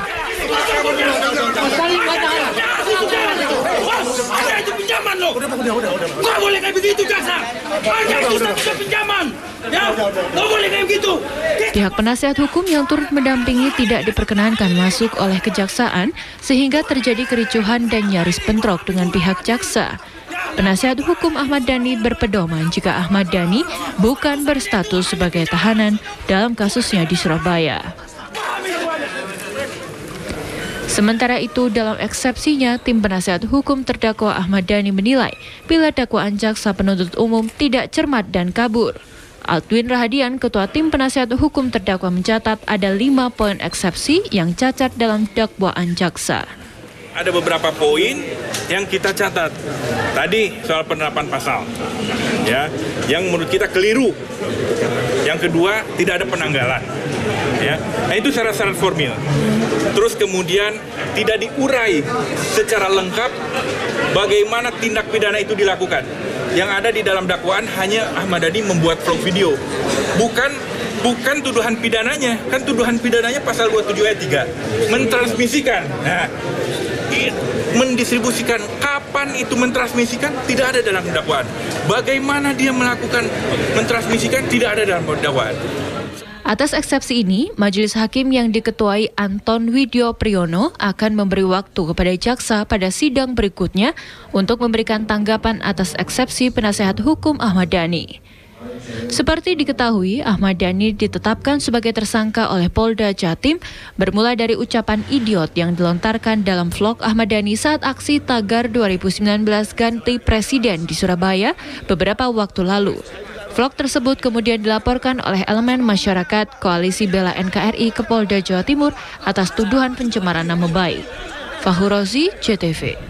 Udah. Nggak boleh kayak begitu, jaksa. Hanya bisa pinjaman. Ya, nggak boleh kayak begitu. Pihak penasihat hukum yang turut mendampingi tidak diperkenankan masuk oleh kejaksaan sehingga terjadi kericuhan dan nyaris bentrok dengan pihak jaksa. Penasihat hukum Ahmad Dhani berpedoman jika Ahmad Dhani bukan berstatus sebagai tahanan dalam kasusnya di Surabaya. Sementara itu, dalam eksepsinya, tim penasihat hukum terdakwa Ahmad Dhani menilai bila dakwaan jaksa penuntut umum tidak cermat dan kabur. Altwin Rahadian, ketua tim penasihat hukum terdakwa, mencatat ada 5 poin eksepsi yang cacat dalam dakwaan jaksa. Ada beberapa poin yang kita catat. Tadi soal penerapan pasal, ya, yang menurut kita keliru. Yang kedua, tidak ada penanggalan. Ya, nah itu syarat-syarat formil. Terus kemudian tidak diurai secara lengkap bagaimana tindak pidana itu dilakukan. Yang ada di dalam dakwaan hanya Ahmad Dhani membuat vlog video, bukan tuduhan pidananya. Kan tuduhan pidananya pasal 27 ayat 3, mentransmisikan. Nah, mendistribusikan, kapan itu mentransmisikan tidak ada dalam dakwaan. Bagaimana dia melakukan mentransmisikan tidak ada dalam dakwaan. Atas eksepsi ini, Majelis Hakim yang diketuai Anton Widyo Priyono akan memberi waktu kepada jaksa pada sidang berikutnya untuk memberikan tanggapan atas eksepsi penasehat hukum Ahmad Dhani. Seperti diketahui, Ahmad Dhani ditetapkan sebagai tersangka oleh Polda Jatim bermula dari ucapan idiot yang dilontarkan dalam vlog Ahmad Dhani saat aksi tagar 2019 ganti presiden di Surabaya beberapa waktu lalu. Vlog tersebut kemudian dilaporkan oleh elemen masyarakat Koalisi Bela NKRI ke Polda Jawa Timur atas tuduhan pencemaran nama baik. Fahur Rozi, JTV.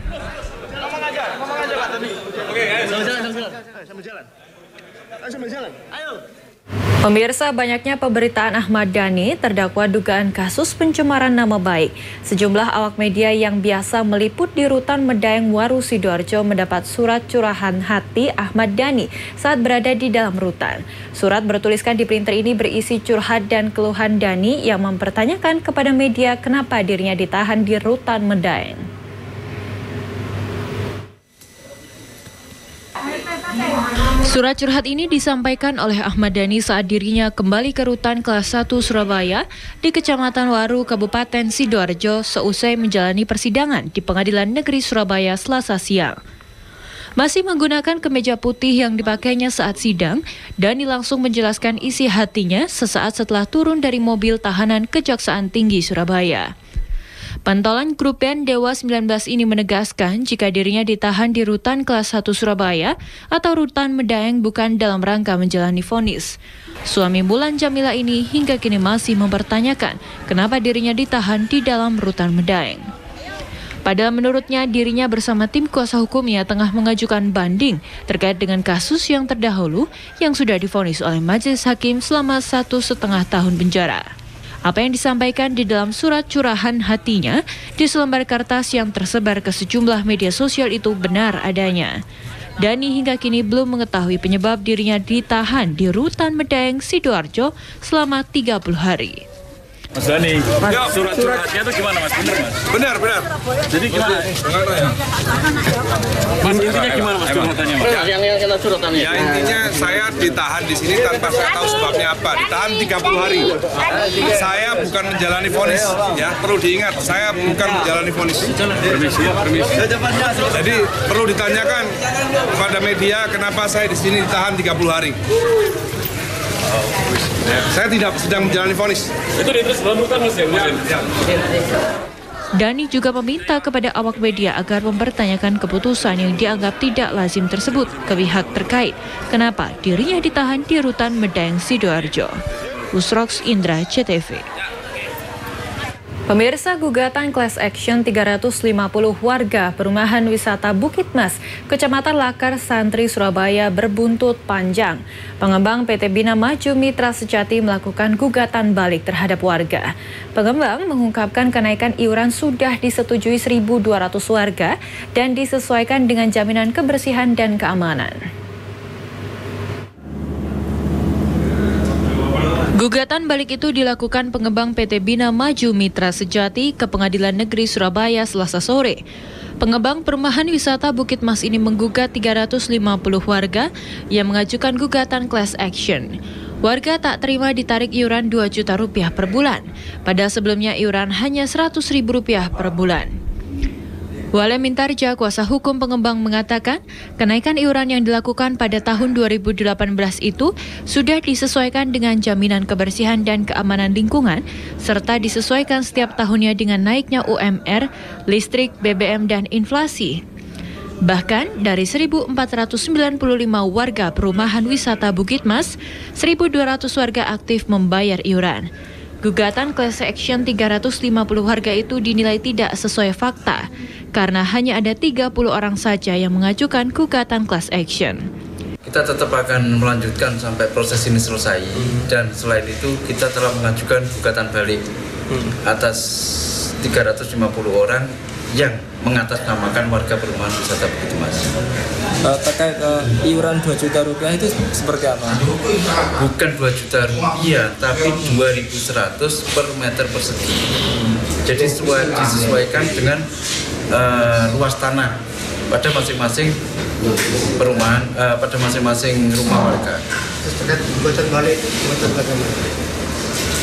Pemirsa, banyaknya pemberitaan Ahmad Dhani terdakwa dugaan kasus pencemaran nama baik. Sejumlah awak media yang biasa meliput di Rutan Medaeng Waru Sidoarjo mendapat surat curahan hati Ahmad Dhani saat berada di dalam rutan. Surat bertuliskan di printer ini berisi curhat dan keluhan Dhani yang mempertanyakan kepada media kenapa dirinya ditahan di Rutan Medaeng. Surat curhat ini disampaikan oleh Ahmad Dhani saat dirinya kembali ke Rutan Kelas 1 Surabaya di Kecamatan Waru, Kabupaten Sidoarjo seusai menjalani persidangan di Pengadilan Negeri Surabaya Selasa siang. Masih menggunakan kemeja putih yang dipakainya saat sidang, Dhani langsung menjelaskan isi hatinya sesaat setelah turun dari mobil tahanan Kejaksaan Tinggi Surabaya. Pantolan grup band Dewa 19 ini menegaskan jika dirinya ditahan di Rutan Kelas 1 Surabaya atau Rutan Medaeng bukan dalam rangka menjalani vonis. Suami Mulan Jamila ini hingga kini masih mempertanyakan kenapa dirinya ditahan di dalam Rutan Medaeng. Padahal menurutnya dirinya bersama tim kuasa hukumnya tengah mengajukan banding terkait dengan kasus yang terdahulu yang sudah divonis oleh majelis hakim selama 1,5 tahun penjara. Apa yang disampaikan di dalam surat curahan hatinya di selembar kertas yang tersebar ke sejumlah media sosial itu benar adanya. Dhani hingga kini belum mengetahui penyebab dirinya ditahan di Rutan Medaeng Sidoarjo selama 30 hari. Mas Dhani, surat-suratnya itu gimana Mas? Benar Mas? Benar. Jadi gimana? Mas, intinya gimana Mas curhatannya Mas? Yang curatannya? Ya intinya saya ditahan di sini tanpa saya tahu sebabnya apa. Ditahan 30 hari. Saya bukan menjalani vonis, ya perlu diingat. Saya bukan menjalani vonis. Permisi. Jadi perlu ditanyakan kepada media kenapa saya di sini ditahan 30 hari. Saya tidak sedang menjalani vonis. Itu ditulis dalam rutan Mas ya? Dhani juga meminta kepada awak media agar mempertanyakan keputusan yang dianggap tidak lazim tersebut ke pihak terkait. Kenapa dirinya ditahan di Rutan Medaeng Sidoarjo? Usrox Indra, CTV. Pemirsa, gugatan class action 350 warga perumahan wisata Bukit Mas, Kecamatan Lakar, Santri, Surabaya berbuntut panjang. Pengembang PT Bina Maju Mitra Sejati melakukan gugatan balik terhadap warga. Pengembang mengungkapkan kenaikan iuran sudah disetujui 1.200 warga dan disesuaikan dengan jaminan kebersihan dan keamanan. Gugatan balik itu dilakukan pengembang PT Bina Maju Mitra Sejati ke Pengadilan Negeri Surabaya Selasa sore. Pengembang perumahan wisata Bukit Mas ini menggugat 350 warga yang mengajukan gugatan class action. Warga tak terima ditarik iuran 2 juta rupiah per bulan. Pada sebelumnya iuran hanya 100.000 rupiah per bulan. Wale Mintarja, kuasa hukum pengembang, mengatakan kenaikan iuran yang dilakukan pada tahun 2018 itu sudah disesuaikan dengan jaminan kebersihan dan keamanan lingkungan, serta disesuaikan setiap tahunnya dengan naiknya UMR, listrik, BBM, dan inflasi. Bahkan dari 1.495 warga perumahan wisata Bukit Mas, 1.200 warga aktif membayar iuran. Gugatan class action 350 warga itu dinilai tidak sesuai fakta karena hanya ada 30 orang saja yang mengajukan gugatan class action. Kita tetap akan melanjutkan sampai proses ini selesai dan selain itu kita telah mengajukan gugatan balik atas 350 orang yang mengatasnamakan warga perumahan wisata Bukit Mas. Terkait iuran 2 juta rupiah itu seperti apa? Bukan 2 juta rupiah, tapi 2.100 per meter persegi. Jadi disesuaikan dengan luas tanah pada masing-masing perumahan, pada masing-masing rumah warga. Terkait gugatan balik,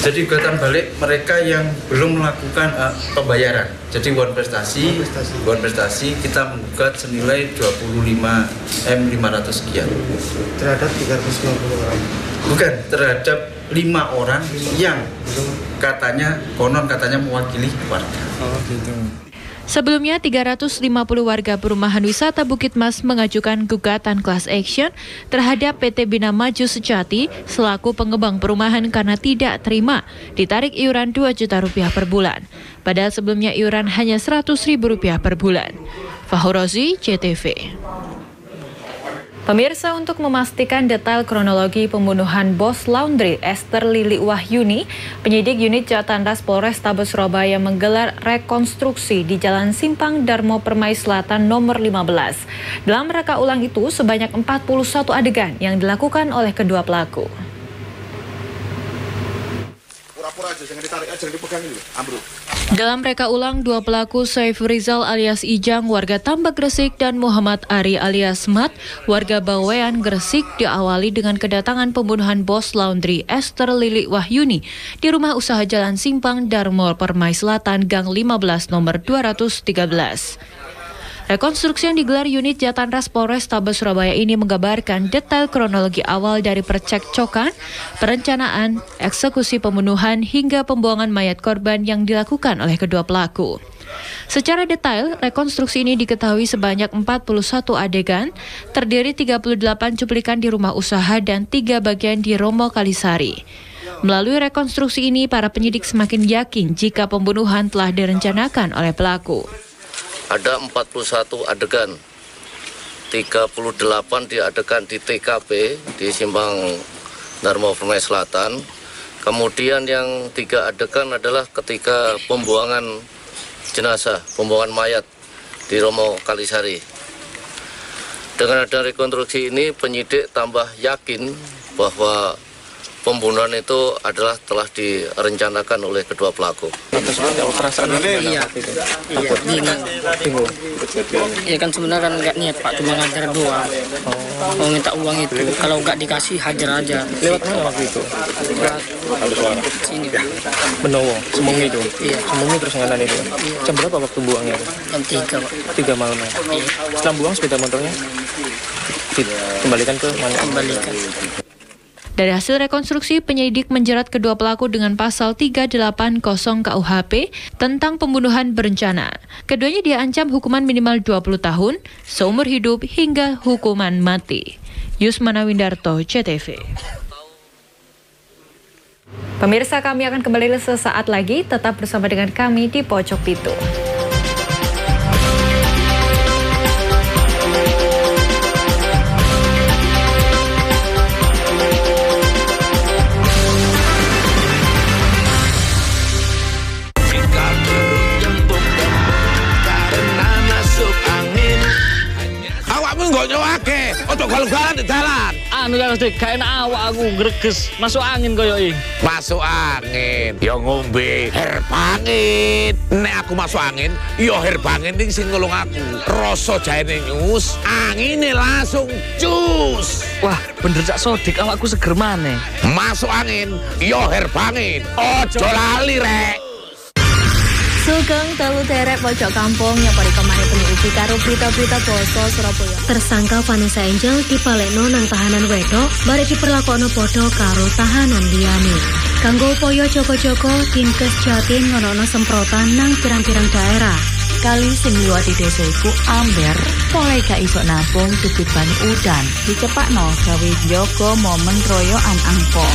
Jadi gugatan balik mereka yang belum melakukan pembayaran. Jadi uang prestasi kita menggugat senilai 25M500 sekian. Terhadap 350 orang? Bukan, terhadap 5 orang yang katanya mewakili warga. Oh gitu. Sebelumnya, 350 warga perumahan wisata Bukit Mas mengajukan gugatan class action terhadap PT Bina Maju Sejati selaku pengembang perumahan karena tidak terima ditarik iuran Rp2 juta per bulan. Padahal sebelumnya iuran hanya Rp100.000 per bulan. Fahrozi, CTV. Pemirsa, untuk memastikan detail kronologi pembunuhan bos laundry Esther Lili Wahyuni, penyidik unit Jatanras Polrestabes Surabaya menggelar rekonstruksi di Jalan Simpang Darmo Permai Selatan nomor 15. Dalam reka ulang itu, sebanyak 41 adegan yang dilakukan oleh kedua pelaku. Pura-pura aja, jangan ditarik aja, jangan dipegang ini, ambruk. Dalam reka ulang, dua pelaku Saiful Rizal alias Ijang warga Tambak Gresik dan Muhammad Ari alias Mat warga Bawean Gresik diawali dengan kedatangan pembunuhan bos laundry Esther Lili Wahyuni di rumah usaha Jalan Simpang Darmo Permai Selatan Gang 15 nomor 213. Rekonstruksi yang digelar unit Jatanras Polrestabes Surabaya ini menggambarkan detail kronologi awal dari percekcokan, perencanaan, eksekusi pembunuhan hingga pembuangan mayat korban yang dilakukan oleh kedua pelaku. Secara detail, rekonstruksi ini diketahui sebanyak 41 adegan, terdiri 38 cuplikan di rumah usaha dan 3 bagian di Romo Kalisari. Melalui rekonstruksi ini, para penyidik semakin yakin jika pembunuhan telah direncanakan oleh pelaku. Ada 41 adegan, 38 diadegan di TKP di Simpang Darmo Permai Selatan. Kemudian yang 3 adegan adalah ketika pembuangan jenazah, pembuangan mayat di Romo Kalisari. Dengan ada rekonstruksi ini, penyidik tambah yakin bahwa pembunuhan itu adalah telah direncanakan oleh kedua pelaku. Iya, bingung. Ya kan sebenarnya kan nggak niat Pak, cuma ngajar doang. Mau minta uang itu, kalau nggak dikasih hajar aja. Lewat mana waktu itu? Sini. Benowo, Semungi itu? Iya. Semungi terus nganan itu? Iya. Jam berapa waktu buangnya? Jam 3 Pak. 3 malam ya? Iya. Setelah buang sepeda motornya? Kembalikan ke mana? Kembalikan. Dari hasil rekonstruksi, penyidik menjerat kedua pelaku dengan pasal 380 KUHP tentang pembunuhan berencana. Keduanya diancam hukuman minimal 20 tahun, seumur hidup hingga hukuman mati. Yusmana Windarto, CTV. Pemirsa, kami akan kembali sesaat lagi, tetap bersama dengan kami di Pojok Pitu. Nggak nyowake, ojo galang-galang di jalan. Anu kan Dik, gak enak awak aku greges, masuk angin koyo iki. Masuk angin, yo ngombe herbangin. Nek aku masuk angin, yo herbangin ning sing nulung aku. Rasa jaene nyus, angine langsung cus. Wah, bener Cak Sodik, awakku seger maneh. Masuk angin, yo herbangin. Ojo lali rek. Sugeng telu terek pojok kampung yang pari kemana penyuci karo berita-berita basa Surabaya. Tersangka Vanessa Angel dipalekno nang tahanan wedok bareng diperlakono padha karo tahanan liyane. Kanggo upaya joko-joko, Dinkes Jatim ngono semprotan nang pirang-pirang daerah. Kali sing liwati desa iku amber, mulai gak iso nampung tubit banyu udan. Dicepakno gawe njaga momen royoan angpo.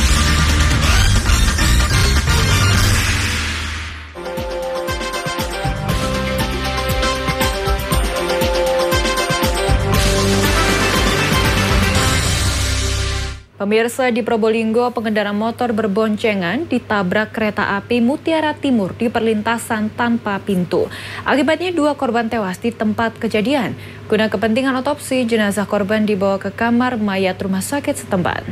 Pemirsa, di Probolinggo, pengendara motor berboncengan ditabrak kereta api Mutiara Timur di perlintasan tanpa pintu. Akibatnya 2 korban tewas di tempat kejadian. Guna kepentingan otopsi, jenazah korban dibawa ke kamar mayat rumah sakit setempat.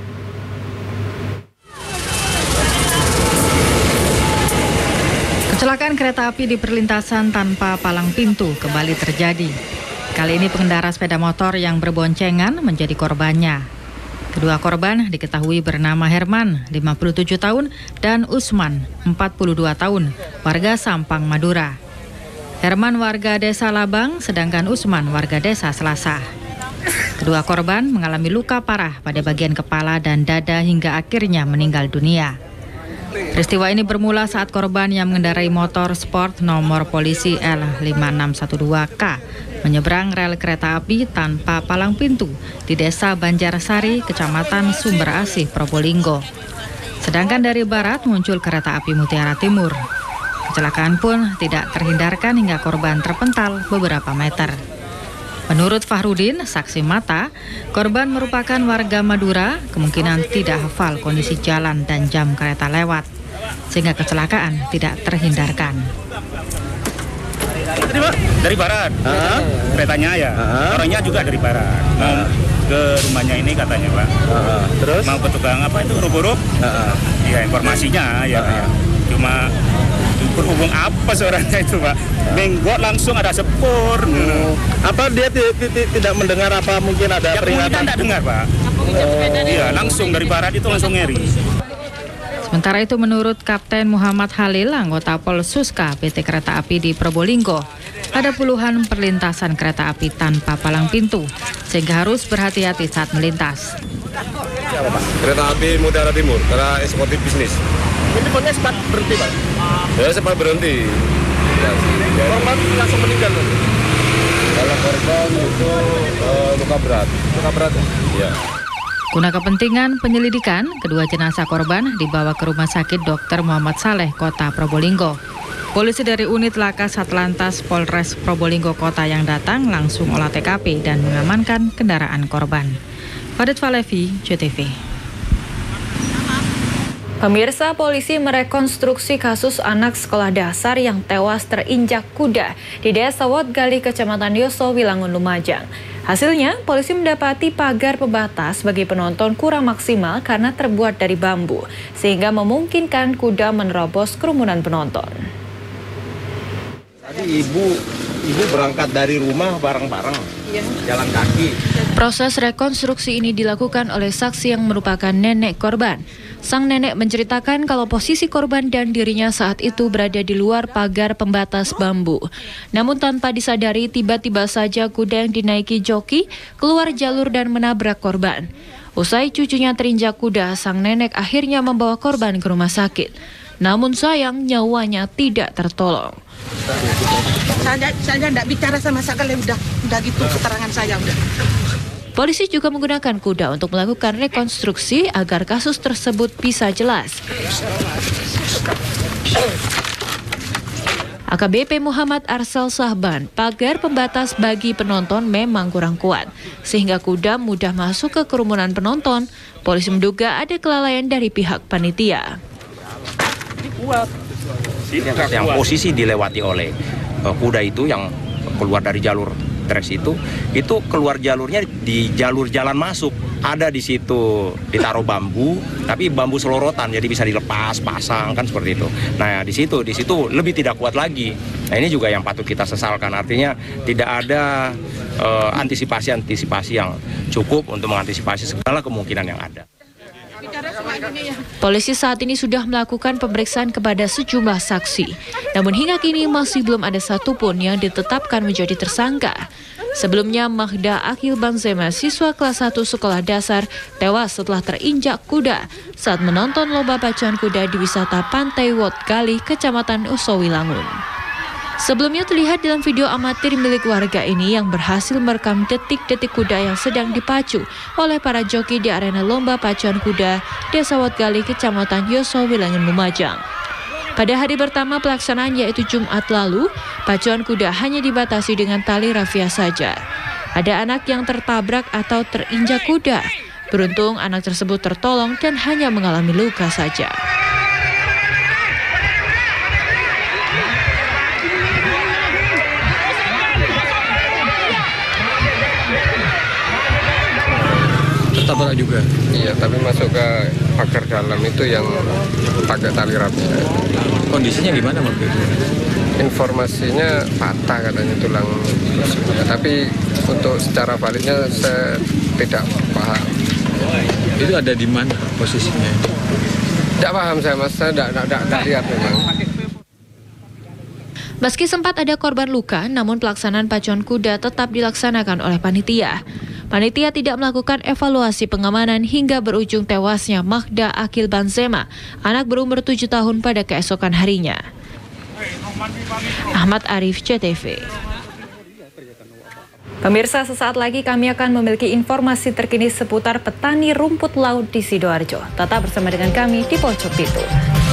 Kecelakaan kereta api di perlintasan tanpa palang pintu kembali terjadi. Kali ini pengendara sepeda motor yang berboncengan menjadi korbannya. Kedua korban diketahui bernama Herman, 57 tahun, dan Usman, 42 tahun, warga Sampang, Madura. Herman warga Desa Labang, sedangkan Usman warga Desa Selasa. Kedua korban mengalami luka parah pada bagian kepala dan dada hingga akhirnya meninggal dunia. Peristiwa ini bermula saat korban yang mengendarai motor sport nomor polisi L5612K menyeberang rel kereta api tanpa palang pintu di Desa Banjarsari, Kecamatan Sumber Asih, Probolinggo. Sedangkan dari barat muncul kereta api Mutiara Timur. Kecelakaan pun tidak terhindarkan hingga korban terpental beberapa meter. Menurut Fahrudin, saksi mata, korban merupakan warga Madura, kemungkinan tidak hafal kondisi jalan dan jam kereta lewat, sehingga kecelakaan tidak terhindarkan. Dari barat, keretanya ya, orangnya juga dari barat, mau ke rumahnya ini katanya Pak. Terus? Mau ke tukang apa itu, rubuh-rubuh? Ya informasinya ya, cuma berhubung apa seorangnya itu Pak, menggok langsung ada sepur. Apa dia tidak mendengar apa mungkin ada peringatan? Tidak dengar Pak. Iya, langsung dari barat itu langsung ngeri. Sementara itu menurut Kapten Muhammad Halil, anggota Polsuska PT Kereta Api di Probolinggo, ada puluhan perlintasan kereta api tanpa palang pintu, sehingga harus berhati-hati saat melintas. Kereta api Mutiara Timur, karena eksekutif bisnis. Ini pokoknya sempat berhenti Pak? Ya sempat berhenti. Korban langsung meninggal. Kalau korban itu luka berat. Luka berat ya? Iya. Guna kepentingan penyelidikan, kedua jenazah korban dibawa ke Rumah Sakit Dr. Muhammad Saleh, Kota Probolinggo. Polisi dari unit Laka Satlantas Polres Probolinggo Kota yang datang langsung olah TKP dan mengamankan kendaraan korban. Farid Falevi, JTV. Pemirsa, polisi merekonstruksi kasus anak sekolah dasar yang tewas terinjak kuda di Desa Wotgali, Kecamatan Yoso, Wilangun, Lumajang. Hasilnya, polisi mendapati pagar pembatas bagi penonton kurang maksimal karena terbuat dari bambu, sehingga memungkinkan kuda menerobos kerumunan penonton. Tadi ibu berangkat dari rumah bareng-bareng, jalan kaki. Proses rekonstruksi ini dilakukan oleh saksi yang merupakan nenek korban. Sang nenek menceritakan kalau posisi korban dan dirinya saat itu berada di luar pagar pembatas bambu. Namun tanpa disadari, tiba-tiba saja kuda yang dinaiki joki keluar jalur dan menabrak korban. Usai cucunya terinjak kuda, sang nenek akhirnya membawa korban ke rumah sakit. Namun sayang, nyawanya tidak tertolong. Saya tidak bicara sama sekali, udah gitu keterangan saya udah. Polisi juga menggunakan kuda untuk melakukan rekonstruksi agar kasus tersebut bisa jelas. AKBP Muhammad Arsal Sahban, pagar pembatas bagi penonton memang kurang kuat, sehingga kuda mudah masuk ke kerumunan penonton. Polisi menduga ada kelalaian dari pihak panitia. Yang posisi dilewati oleh kuda itu yang keluar dari jalur treks itu keluar jalurnya di jalur jalan masuk. Ada di situ ditaruh bambu, tapi bambu selorotan jadi bisa dilepas, pasang kan seperti itu. Nah, di situ lebih tidak kuat lagi. Nah, ini juga yang patut kita sesalkan. Artinya tidak ada antisipasi yang cukup untuk mengantisipasi segala kemungkinan yang ada. Polisi saat ini sudah melakukan pemeriksaan kepada sejumlah saksi. Namun hingga kini masih belum ada satupun yang ditetapkan menjadi tersangka. Sebelumnya, Mahda Akil Banzema, siswa kelas 1 sekolah dasar, tewas setelah terinjak kuda saat menonton lomba pacuan kuda di wisata Pantai Wotgali, Kecamatan Yoso, Wilangun. Sebelumnya terlihat dalam video amatir milik warga ini yang berhasil merekam detik-detik kuda yang sedang dipacu oleh para joki di arena lomba pacuan kuda Desa Wotgali, Kecamatan Yoso, Wilangun, Lumajang. Pada hari pertama pelaksanaan, yaitu Jumat lalu, pacuan kuda hanya dibatasi dengan tali rafia saja. Ada anak yang tertabrak atau terinjak kuda. Beruntung anak tersebut tertolong dan hanya mengalami luka saja. Tertabrak juga. Iya, tapi masuk ke pagar dalam itu yang pakai tali rafia. Kondisinya gimana waktu itu? Informasinya patah katanya tulang rusuknya, tapi untuk secara validnya saya tidak paham. Itu ada di mana posisinya? Tidak paham saya Mas, saya tidak lihat memang. Meski sempat ada korban luka, namun pelaksanaan pacuan kuda tetap dilaksanakan oleh panitia. Panitia tidak melakukan evaluasi pengamanan hingga berujung tewasnya Magda Akil Banzema, anak berumur 7 tahun pada keesokan harinya. Ahmad Arif, CTV. Pemirsa, sesaat lagi kami akan memiliki informasi terkini seputar petani rumput laut di Sidoarjo. Tetap bersama dengan kami di Pojok Pitu.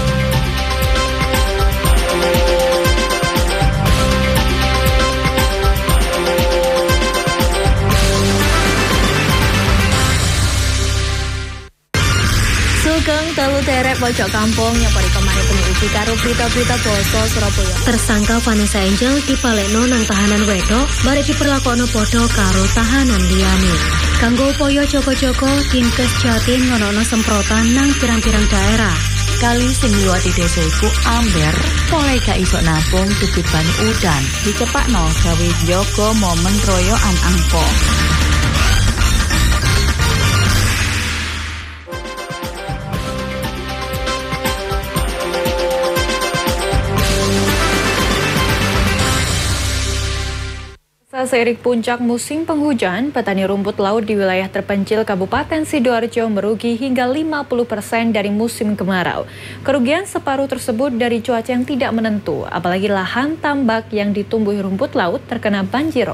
Sugeng telu terek pojok kampung yang pari kemarin penyiuji karo berita-berita poso Surabaya. Tersangka Vanessa Angel dipalekno nang tahanan wedok barek diperlakono podo karo tahanan liyane. Kanggo upaya joko-joko Dinkes Jatim ngono semprotan nang pirang-pirang daerah. Kali sing liwati desa iku amber, mulai gak iso nampung tubit banyu udan. Dicepakno gawe njaga momen royoan angpo. Seiring puncak musim penghujan, petani rumput laut di wilayah terpencil Kabupaten Sidoarjo merugi hingga 50% dari musim kemarau. Kerugian separuh tersebut dari cuaca yang tidak menentu, apalagi lahan tambak yang ditumbuhi rumput laut terkena banjirop.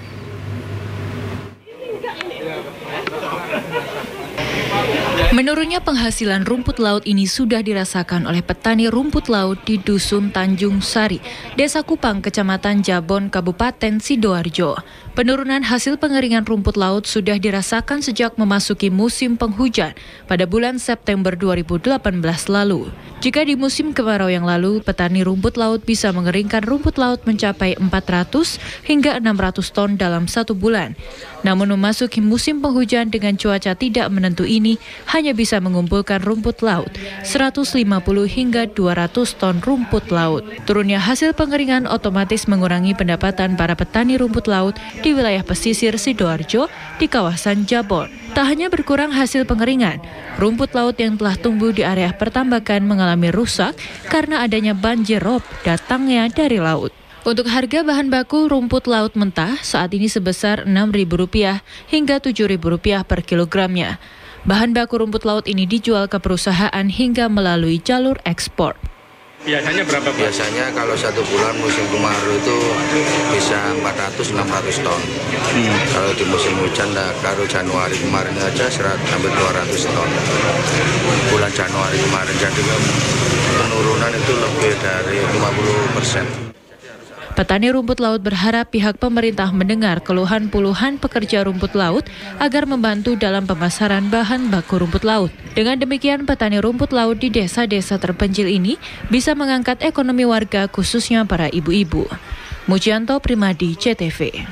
Menurutnya penghasilan rumput laut ini sudah dirasakan oleh petani rumput laut di Dusun Tanjung Sari, Desa Kupang, Kecamatan Jabon, Kabupaten Sidoarjo. Penurunan hasil pengeringan rumput laut sudah dirasakan sejak memasuki musim penghujan pada bulan September 2018 lalu. Jika di musim kemarau yang lalu, petani rumput laut bisa mengeringkan rumput laut mencapai 400 hingga 600 ton dalam 1 bulan. Namun memasuki musim penghujan dengan cuaca tidak menentu ini, hanya bisa mengumpulkan rumput laut 150 hingga 200 ton rumput laut. Turunnya hasil pengeringan otomatis mengurangi pendapatan para petani rumput laut di wilayah pesisir Sidoarjo di kawasan Jabon. Tak hanya berkurang hasil pengeringan, rumput laut yang telah tumbuh di area pertambakan mengalami rusak karena adanya banjirop datangnya dari laut. Untuk harga bahan baku rumput laut mentah saat ini sebesar Rp6.000 hingga Rp7.000 per kilogramnya. Bahan baku rumput laut ini dijual ke perusahaan hingga melalui jalur ekspor. Biasanya berapa? Biasanya kalau 1 bulan musim kemarau itu bisa 400-600 ton. Kalau di musim hujan, kalau Januari kemarin aja hampir 200 ton. Bulan Januari kemarin jadi penurunan itu lebih dari 50%. Petani rumput laut berharap pihak pemerintah mendengar keluhan puluhan pekerja rumput laut agar membantu dalam pemasaran bahan baku rumput laut. Dengan demikian, petani rumput laut di desa-desa terpencil ini bisa mengangkat ekonomi warga, khususnya para ibu-ibu. Mujianto Primadi, CTV.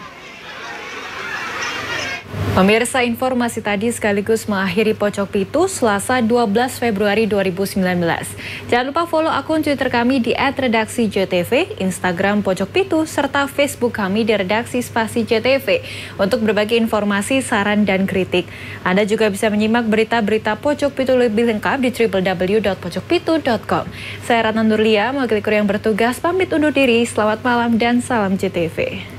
Pemirsa, informasi tadi sekaligus mengakhiri Pojok Pitu Selasa 12 Februari 2019. Jangan lupa follow akun Twitter kami di @redaksi_JTV, Instagram Pojok Pitu, serta Facebook kami di Redaksi Spasi JTV untuk berbagi informasi, saran, dan kritik. Anda juga bisa menyimak berita-berita Pojok Pitu lebih lengkap di www.pojokpitu.com. Saya Ratna Nurlia, mewakili kru yang bertugas, pamit undur diri. Selamat malam dan salam JTV.